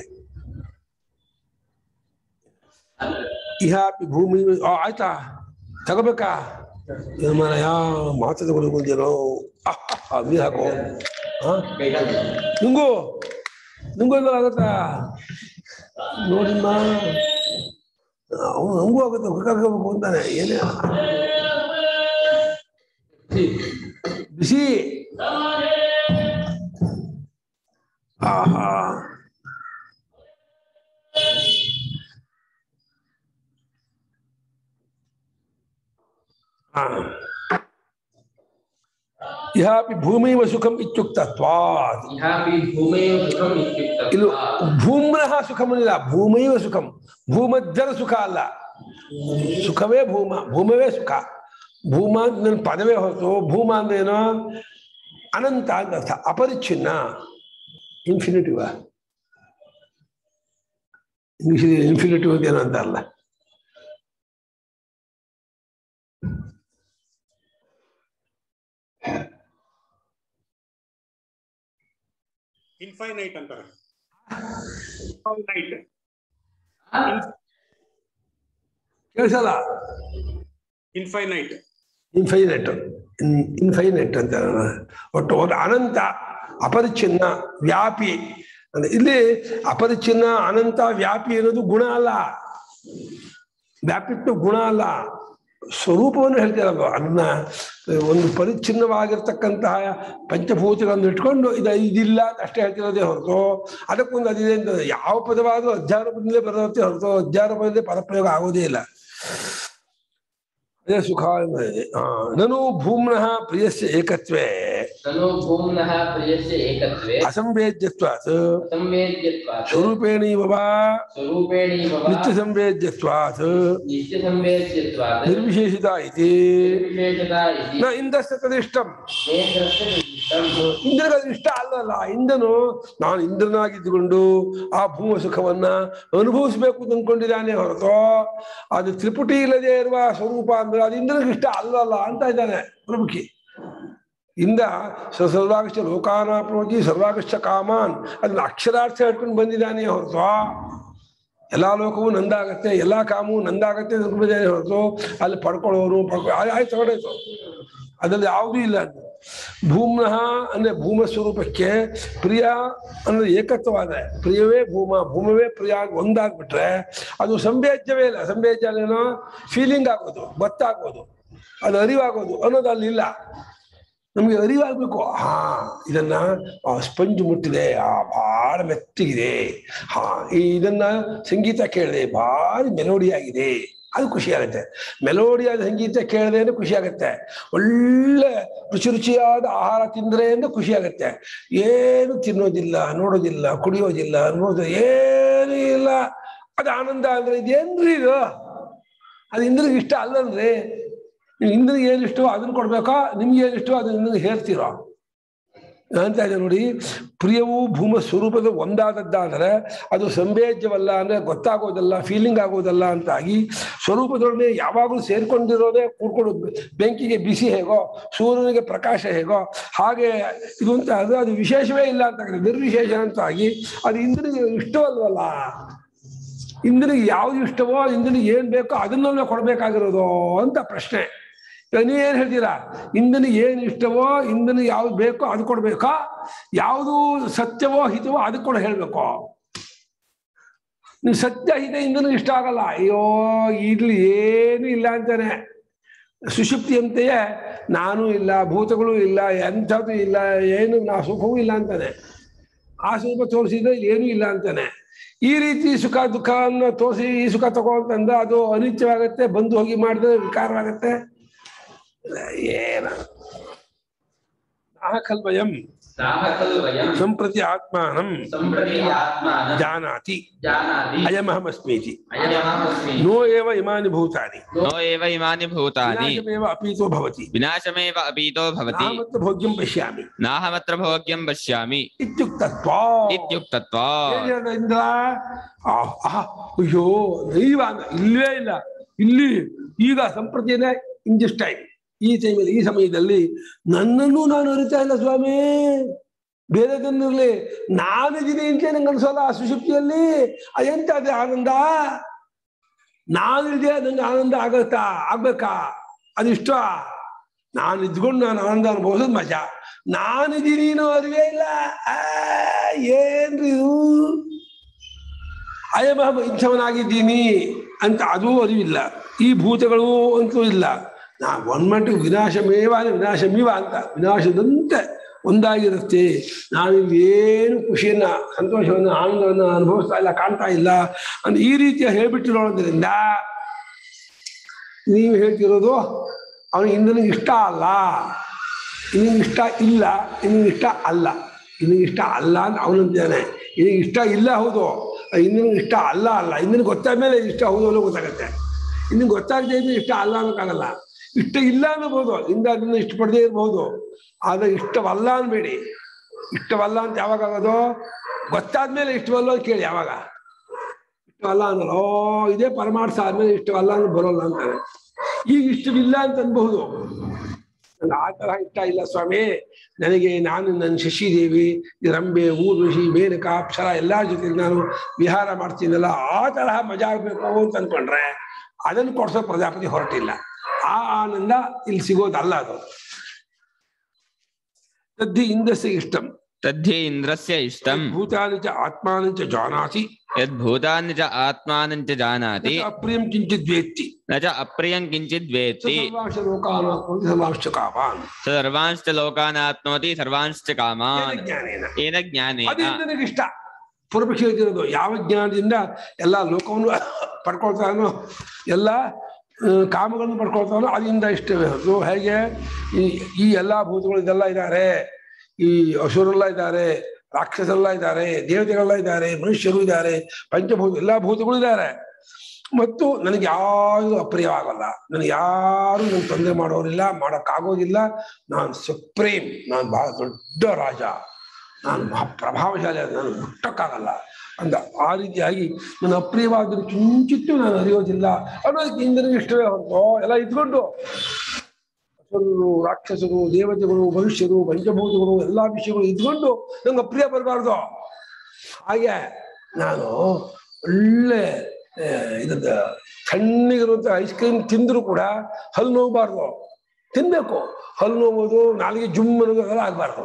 ಇಹಾಪಿ ಭೂಮಿ ಆಯ್ತಾ ತಗೋಬೇಕಾ ಮಾತು ತಗೊಂಡು ಬಂದಿರೋ ನೀರು ಹಾಕೋ ನಿಂಗೂ ಎಲ್ಲ ಆಗತ್ತಾ ನೋಡಿಮ್ಮ, ಅವನು ನಮಗೂ ಆಗುತ್ತೆ, ಕರ್ಕೋಬೇಕು ಅಂತಾನೆ. ಏನೇ ಬಿಸಿ ಆಹಾ ಇಹಾಪಿ ಭೂಮೈವ ಸುಖಂ ಇತ್ಯುಕ್ತತ್ವಾತ್. ಇಹಾಪಿ ಭೂಮೇವ ಸುಖಂ ಇದು ಇತ್ಯುಕ್ತತ್ವಾತ್. ಭೂಮ್ನಃ ಸುಖಮನಿಲ್ಲ, ಭೂಮೈವ ಸುಖಂ. ಭೂಮಧ್ಯರ ಸುಖ ಅಲ್ಲ, ಸುಖವೇ ಭೂಮ, ಭೂಮವೇ ಸುಖ. ಭೂಮ ಅಂತ ನನ್ನ ಪದವೇ ಹೊರತು ಭೂಮ ಅಂದ್ರೆ ಏನೋ ಅನಂತ ಅಂತ ಅರ್ಥ, ಅಪರಿಚ್ಛಿನ್ನ, ಇನ್ಫಿನಿಟಿವ್. ಇಂಗ್ಲಿಷ್ ಇನ್ಫಿನಿಟಿವ್ ಅಂತ ಏನೋ ಅಂತಾರಲ್ಲ. ಇನ್ಫೈನೈಟ್ ಅಂತಾರೆ. ಕೇಳಿಸಲ್ಲ. ಇನ್ಫೈನೈಟ್ ಇನ್ಫೈನೈಟ್, ಇನ್ಫೈನೈಟ್ ಅಂತ ಒಟ್ಟು ಒಂದು ಅನಂತ, ಅಪರಿಚ್ಛಿನ್ನ, ವ್ಯಾಪಿ. ಅಂದ್ರೆ ಇಲ್ಲಿ ಅಪರಿಚ್ಛಿನ್ನ, ಅನಂತ, ವ್ಯಾಪಿ ಅನ್ನೋದು ಗುಣ ಅಲ್ಲ, ವ್ಯಾಪಿತ್ವ ಗುಣ ಅಲ್ಲ, ಸ್ವರೂಪವನ್ನು ಹೇಳ್ತಿರೋದು. ಅದನ್ನ ಒಂದು ಪರಿಚ್ಛಿನ್ನವಾಗಿರ್ತಕ್ಕಂತಹ ಪಂಚಭೂತಗಳನ್ನು ಇಟ್ಕೊಂಡು ಇದಿಲ್ಲ ಅಂತ ಅಷ್ಟೇ ಹೇಳ್ತಿರೋದೇ ಹೊರತು ಅದಕ್ಕೊಂದು ಅದಿದೆ ಅಂತ ಯಾವ ಪದವಾದರೂ ಅಧ್ಯಾರೋಪದಿಂದಲೇ ಬರುತ್ತೆ ಹೊರತು ಅಧ್ಯಾರೋಪದಿಂದಲೇ ಪದಪ್ರಯೋಗ ಆಗೋದೇ ಇಲ್ಲ. ಅದೇ ಸುಖ. ನನು ಭೂಮ್ನಃ ಪ್ರಿಯಸ್ಯ ಏಕತ್ವೇ ಅಸಂವೇದ್ಯತ್ವಾತ್ ಸ್ವರೂಪೇಣೈವ ನಿತ್ಯ ಸಂವೇದ್ಯತ್ವಾತ್ ನಿರ್ವಿಶೇಷಿತ ಇತಿ ನ ಇಂದ್ರಸ್ಯ ತದಿಷ್ಟಂ. ಇಂದ್ರಗ ಇಷ್ಟ ಅಲ್ಲಲ್ಲ. ಇಂದ್ರನು ನಾನು ಇಂದ್ರನಾಗಿದ್ದುಕೊಂಡು ಆ ಭೂಮ ಸುಖವನ್ನ ಅನುಭವಿಸ್ಬೇಕು ಅಂತ ಅಂದ್ಕೊಂಡಿದ್ದಾನೆ ಹೊರತು ಅದು ತ್ರಿಪುಟಿ ಇಲ್ಲದೆ ಇರುವ ಸ್ವರೂಪ ಅಂದ್ರೆ ಅದು ಇಂದ್ರನಿಗೆ ಇಷ್ಟ ಅಲ್ಲಲ್ಲ ಅಂತ ಇದ್ದಾನೆ ಪ್ರಮುಖಿ. ಇಂದ ಸರ್ವಾಗಶ್ಚ ಲೋಕಾನಾಪ್ನೋತಿ ಸರ್ವಾಗಶ್ಚ ಕಾಮಾನ್, ಅದನ್ನ ಅಕ್ಷರಾರ್ಥ ಹೇಳ್ಕೊಂಡು ಬಂದಿದ್ದಾನೆ ಹೊರತು ಎಲ್ಲಾ ಲೋಕವೂ ನಂದಾಗತ್ತೆ, ಎಲ್ಲಾ ಕಾಮವು ನಂದಾಗತ್ತೆ ಅಂದ್ಕೊಂಡಿದ್ದಾನೆ ಹೊರತು ಅಲ್ಲಿ ಪಡ್ಕೊಳ್ಳೋರು ಆಯ್ತು ಹೊರಡಾಯ್ತು, ಅದ್ರಲ್ಲಿ ಯಾವುದೂ ಇಲ್ಲ. ಭೂಮ್ನಃ ಅಂದ್ರೆ ಭೂಮ ಸ್ವರೂಪಕ್ಕೆ ಪ್ರಿಯ ಅಂದ್ರೆ ಏಕತ್ವವಾದ ಪ್ರಿಯವೇ ಭೂಮ, ಭೂಮವೇ ಪ್ರಿಯ ಒಂದಾಗ್ಬಿಟ್ರೆ ಅದು ಸಂವೇದ್ಯವೇ ಇಲ್ಲ. ಸಂವೇದ್ಯ ಏನೋ ಫೀಲಿಂಗ್ ಆಗೋದು, ಗೊತ್ತಾಗೋದು, ಅದು ಅರಿವಾಗೋದು ಅನ್ನೋದು ಅಲ್ಲಿ ಇಲ್ಲ. ನಮ್ಗೆ ಅರಿವಾಗ್ಬೇಕು, ಇದನ್ನ ಸ್ಪಂಜ್ ಮುಟ್ಟಿದೆ, ಬಹಳ ಮೆತ್ತಗಿದೆ, ಇದನ್ನ ಸಂಗೀತ ಕೇಳಿದೆ ಭಾರಿ ಮೆಲೋಡಿ ಆಗಿದೆ, ಅದು ಖುಷಿ ಆಗುತ್ತೆ. ಮೆಲೋಡಿಯಾದ ಸಂಗೀತ ಕೇಳಿದೆ ಅಂದ್ರೆ ಖುಷಿ ಆಗುತ್ತೆ. ಒಳ್ಳೆ ರುಚಿಯಾದ ಆಹಾರ ತಿಂದ್ರೆ ಅಂದ್ರೆ ಖುಷಿ ಆಗುತ್ತೆ. ಏನು ತಿನ್ನೋದಿಲ್ಲ, ನೋಡೋದಿಲ್ಲ, ಕುಡಿಯೋದಿಲ್ಲ, ಅನ್ನೋದು ಏನೂ ಇಲ್ಲ, ಅದು ಆನಂದ ಅಂದ್ರೆ ಇದೇನ್ರಿ ಇದು? ಅದು ಇಂದ್ರಿಗೆ ಇಷ್ಟ ಅಲ್ಲನ್ರಿ. ನೀವು ಇಂದ್ರಿಗೆ ಏನು ಇಷ್ಟವೋ ಅದನ್ನ ಕೊಡ್ಬೇಕಾ, ನಿಮ್ಗೆ ಏನು ಇಷ್ಟವೋ ಅದನ್ನ ಇಂದ್ರಿಗೆ ಹೇಳ್ತೀರೋ ಅಂತ ಇದೆ ನೋಡಿ. ಪ್ರಿಯವು ಭೂಮ ಸ್ವರೂಪದ ಒಂದಾದದ್ದಾದರೆ ಅದು ಸಂವೇದ್ಯವಲ್ಲ, ಅಂದ್ರೆ ಗೊತ್ತಾಗೋದಲ್ಲ, ಫೀಲಿಂಗ್ ಆಗೋದಲ್ಲ ಅಂತಾಗಿ ಸ್ವರೂಪದೊಡನೆ ಯಾವಾಗಲೂ ಸೇರ್ಕೊಂಡಿರೋದೇ ಕೂಡ್ಕೊಂಡು ಬೆಂಕಿಗೆ ಬಿಸಿ ಹೇಗೋ, ಸೂರ್ಯನಿಗೆ ಪ್ರಕಾಶ ಹೇಗೋ ಹಾಗೆ ಇದು ಅಂತ ಅದು ವಿಶೇಷವೇ ಇಲ್ಲ ಅಂತ ನಿರ್ವಿಶೇಷ ಅಂತಾಗಿ ಅದು ಇಂದ್ರನಿಗೆ ಇಷ್ಟವಲ್ವಲ್ಲ. ಇಂದ್ರನಿಗೆ ಯಾವ್ದು ಇಷ್ಟವೋ, ಇಂದ್ರನಿಗೆ ಏನ್ ಬೇಕೋ ಅದನ್ನೆಲ್ಲ ಕೊಡ್ಬೇಕಾಗಿರೋದು ಅಂತ ಪ್ರಶ್ನೆ. ನೀವೇನು ಹೇಳ್ತೀರಾ? ಇಂದ್ರನಿಗೆ ಏನು ಇಷ್ಟವೋ, ಇಂದ್ರನಿಗೆ ಯಾವ್ದು ಬೇಕೋ ಅದು ಕೊಡ್ಬೇಕಾ, ಯಾವುದು ಸತ್ಯವೋ ಹಿತವೋ ಅದಕ್ಕೆ ಕೂಡ ಹೇಳ್ಬೇಕು. ನೀವು ಸತ್ಯ ಹಿತ ಇಂದ್ರನಿಗೆ ಇಷ್ಟ ಆಗಲ್ಲ. ಅಯ್ಯೋ ಇಲ್ಲಿ ಏನು ಇಲ್ಲ ಅಂತಾನೆ. ಸುಷುಪ್ತಿಯಂತೆಯೇ ನಾನು ಇಲ್ಲ, ಭೂತಗಳು ಇಲ್ಲ, ಎಂಥದ್ದು ಇಲ್ಲ, ಏನು ನಾ ಸುಖವೂ ಇಲ್ಲ ಅಂತಾನೆ. ಆ ಸುಖ ತೋರಿಸಿದ್ರೆ ಏನೂ ಇಲ್ಲ ಅಂತಾನೆ. ಈ ರೀತಿ ಸುಖ ದುಃಖವನ್ನು ತೋರಿಸಿ ಈ ಸುಖ ತಗೋಂತಂದ್ರೆ ಅದು ಅನಿತ್ಯವಾಗತ್ತೆ, ಬಂದು ಹೋಗಿ ಮಾಡಿದ್ರೆ ವಿಕಾರವಾಗತ್ತೆ. ಏನ ನಾಹಕಲ್ವಯಂ ಸಂಪ್ರತಿ ಆತ್ಮಾನಂ ಜಾನಾತಿ ಅಯಮಹಮಸ್ಮೀತಿ ನೋ ಏವ ಇಮಾನಿ ಭೂತಾನಿ ವಿನಾಶಮೇವ ಅಪೀತೋ ಭವತಿ ನಾಹಮತ್ರ ಭೋಗ್ಯಂ ಪಶ್ಯಾಮಿ ಇತ್ಯುಕ್ತತ್ವಾತ್. ಇಂದ್ರ ಅಯ್ಯೋ ಇಲ್ಲವೇ ಇಲ್ಲ, ಇಲ್ಲಿ ಈಗ ಸಂಪ್ರತಿಯೇ ಇನ್ ದಿಸ್ ಟೈಮ್, ಈ ಟೈಮಲ್ಲಿ, ಈ ಸಮಯದಲ್ಲಿ ನನ್ನನ್ನು ನಾನು ಅರಿತಾ ಇಲ್ಲ ಸ್ವಾಮಿ. ಬೇರೆದನ್ನಿರ್ಲಿ, ನಾನಿದ್ದೀನಿ ಅಂತ ನಂಗೆ ಅನ್ಸೋಲ್ಲ. ಆ ಸುಷುಪ್ತಿಯಲ್ಲಿ ಎಂತ ಅದೇ ಆನಂದ, ನಾನಿದೆ ನಂಗೆ ಆನಂದ ಆಗ್ಬೇಕಾ? ಅದಿಷ್ಟ. ನಾನು ಇದ್ಕೊಂಡು ನಾನು ಆನಂದ ಅನುಭವಿಸೋದು ಮಜಾ. ನಾನಿದ್ದೀನಿ ಅನ್ನೋ ಅರಿವೇ ಇಲ್ಲ. ಏನ್ರಿ ಇದು? ಅಯಮಹಮ ಇಂಥವನಾಗಿದ್ದೀನಿ ಅಂತ ಅದೂ ಅರಿವಿಲ್ಲ. ಈ ಭೂತಗಳು ಅಂತೂ ಇಲ್ಲ. ನಾ ಒನ್ಮಟ್ಟಿಗೆ ವಿನಾಶಮೇವ ವಿನಾಶಮಿವ ಅಂತ ವಿನಾಶದಂತೆ ಒಂದಾಗಿರುತ್ತೆ. ನಾನಿಲ್ಲಿ ಏನು ಖುಷಿಯನ್ನ, ಸಂತೋಷವನ್ನು, ಆನಂದವನ್ನು ಅನುಭವಿಸ್ತಾ ಇಲ್ಲ, ಕಾಣ್ತಾ ಇಲ್ಲ ಅಂತ ಈ ರೀತಿಯ ಹೇಳ್ಬಿಟ್ಟಿರೋದ್ರಿಂದ ನೀವು ಹೇಳ್ತಿರೋದು ಅವನು ಇಂದ್ರನಿಗೆ ಇಷ್ಟ ಅಲ್ಲ. ನಿನಗೆ ಇಷ್ಟ ಇಲ್ಲ, ನಿನಗೆ ಇಷ್ಟ ಅಲ್ಲ, ನಿನಗೆ ಇಷ್ಟ ಅಲ್ಲ ಅಂತ ಅವನಂತಿದ್ದಾನೆ. ನಿನಗೆ ಇಷ್ಟ ಇಲ್ಲ ಹೌದು, ಇನ್ನಿಗೆ ಇಷ್ಟ ಅಲ್ಲ ಅಲ್ಲ, ಇನ್ನಿಗೆ ಗೊತ್ತಾದ ಮೇಲೆ ಇಷ್ಟ ಹೌದು ಅನ್ನೋ ಗೊತ್ತಾಗತ್ತೆ. ಇನ್ನಿಗೆ ಗೊತ್ತಾಗದೆ ಇದ್ರೆ ಇಷ್ಟ ಅಲ್ಲ ಅನ್ನೋಕ್ಕಾಗಲ್ಲ. ಇಷ್ಟ ಇಲ್ಲ ಅನ್ನಬಹುದು, ಇಂದ ಅದನ್ನು ಇಷ್ಟಪಡದೇ ಇರಬಹುದು, ಆದರೆ ಇಷ್ಟವಲ್ಲ ಅನ್ಬೇಡಿ. ಇಷ್ಟವಲ್ಲ ಅಂತ ಯಾವಾಗ ಆಗೋದು? ಗೊತ್ತಾದ್ಮೇಲೆ ಇಷ್ಟವಲ್ಲ ಕೇಳಿ. ಯಾವಾಗ ಇಷ್ಟವಲ್ಲ ಅಂದ್ರೆ ಓ ಇದೇ ಪರಮಾರ್ಥ ಆದ್ಮೇಲೆ ಇಷ್ಟವಲ್ಲ ಅಂದ್ರೆ ಬರೋಲ್ಲ ಅಂತಾರೆ. ಈಗ ಇಷ್ಟವಿಲ್ಲ ಅಂತ ಅನ್ಬಹುದು. ನನಗೆ ಆ ತರಹ ಇಷ್ಟ ಇಲ್ಲ ಸ್ವಾಮಿ, ನನಗೆ ನಾನು ನನ್ನ ಶಶಿದೇವಿ, ರಂಬೆ, ಊರ್ವಶಿ, ಮೇನಕ, ಅಪ್ಸರ ಎಲ್ಲರ ಜೊತೆಗೆ ನಾನು ವಿಹಾರ ಮಾಡ್ತೀನಲ್ಲ, ಆ ತರಹ ಮಜಾ ಆಗ್ಬೇಕು ಅಂತ ಅನ್ಕೊಂಡ್ರೆ ಅದನ್ನು ಕೊಡ್ಸೋ ಪ್ರಜಾಪತಿ ಹೊರಟಿಲ್ಲ. ಆ ಆನಂದ ಇಲ್ಲಿ ಸಿಗೋದಲ್ಲ. ಅದು ತದ್ಧಿ ಇಂದ್ರಸ್ಯ ಇಷ್ಟಂ, ತದ್ಧಿ ಇಂದ್ರಸ್ಯ ಇಷ್ಟಂ, ಭೂತಾನಿ ಚ ಆತ್ಮಾನಿ ಚ ಜಾನಾತಿ, ಯದ್ಭೂತಾನಿ ಚ ಆತ್ಮಾನಿ ಚ ಜಾನಾತಿ, ಅಪ್ರಿಯಂ ಕಿಂಚಿತ್ ವೇತ್ತಿ, ನ ಚ ಅಪ್ರಿಯಂ ಕಿಂಚಿತ್ ವೇತ್ತಿ, ಸರ್ವಾಂಶ ಲೋಕಾನಾತ್ಮೋತಿ ಸರ್ವಾಂಶ ಕಾಮಾನ್, ಸರ್ವಾಂಶ್ಚ ಲೋಕಾನಾಪ್ನೋತಿ ಸರ್ವಾಂಶ್ಚ ಕಾಮಾನ್, ಜ್ಞಾನೇನ. ಏನ ಜ್ಞಾನೇನ. ಅದು ಇಂದ್ರನಿಗೆ ಇಷ್ಟ. ಪೂರ್ವಪಕ್ಷ ಹೇಳ್ತಿರೋದು ಯಾವ ಜ್ಞಾನದಿಂದ ಎಲ್ಲ ಲೋಕವನ್ನು ಪಡ್ಕೊಳ್ತಾನೋ, ಎಲ್ಲ ಕಾಮಗಳನ್ನು ಪಡ್ಕೊಳ್ತಾನೋ ಅದರಿಂದ ಇಷ್ಟವೇ ಹೊರತು, ಹೇಗೆ ಈ ಎಲ್ಲ ಭೂತಗಳು ಇದೆಲ್ಲ ಇದ್ದಾರೆ, ಈ ಅಸುರೆಲ್ಲ ಇದ್ದಾರೆ, ರಾಕ್ಷಸರೆಲ್ಲ ಇದ್ದಾರೆ, ದೇವತೆಗಳೆಲ್ಲ ಇದ್ದಾರೆ, ಮನುಷ್ಯರು ಇದ್ದಾರೆ, ಪಂಚಭೂತ ಎಲ್ಲ ಭೂತಗಳು ಇದ್ದಾರೆ, ಮತ್ತು ನನಗೆ ಯಾರು ಅಪ್ರಿಯವಾಗಲ್ಲ, ನನಗೆ ಯಾರು ನನಗೆ ತೊಂದರೆ ಮಾಡೋರಿಲ್ಲ, ಮಾಡೋಕ್ಕಾಗೋದಿಲ್ಲ. ನಾನು ಸುಪ್ರೀಂ, ನಾನು ಬಹಳ ದೊಡ್ಡ ರಾಜ, ನಾನು ಪ್ರಭಾವಶಾಲಿ, ನಾನು ಮುಟ್ಟಕ್ಕಾಗಲ್ಲ ಅಂದ. ಆ ರೀತಿಯಾಗಿ ನನ್ನ ಅಪ್ರಿಯವಾದರೂ ಕಿಂಚಿತ್ತೂ ನಾನು ಅರಿಯೋದಿಲ್ಲ ಅನ್ನೋದಕ್ಕೆ ಇಂದ್ರನಿಗೆ ಇಷ್ಟವೇ ಹೊರತು, ಎಲ್ಲ ಇದ್ಕೊಂಡು ಅಸುರರು, ರಾಕ್ಷಸರು, ದೇವತೆಗಳು, ಮನುಷ್ಯರು, ಪಂಚಭೂತಗಳು ಎಲ್ಲ ವಿಷಯಗಳು ಇದ್ಕೊಂಡು ನಂಗೆ ಅಪ್ರಿಯ ಬರಬಾರ್ದು. ಹಾಗೆ ನಾನು ಒಳ್ಳೆ ಇದ್ದ ತಣ್ಣಗಿರುವಂಥ ಐಸ್ ಕ್ರೀಮ್ ತಿಂದರೂ ಕೂಡ ಹಲ್ಲು ನೋವಬಾರ್ದು, ತಿನ್ಬೇಕು. ಹಲ್ಲು ನೋವುದು, ನಾಲಿಗೆ ಜುಮ್ ಅನ್ನೋದು ಅದೆಲ್ಲ ಆಗಬಾರ್ದು.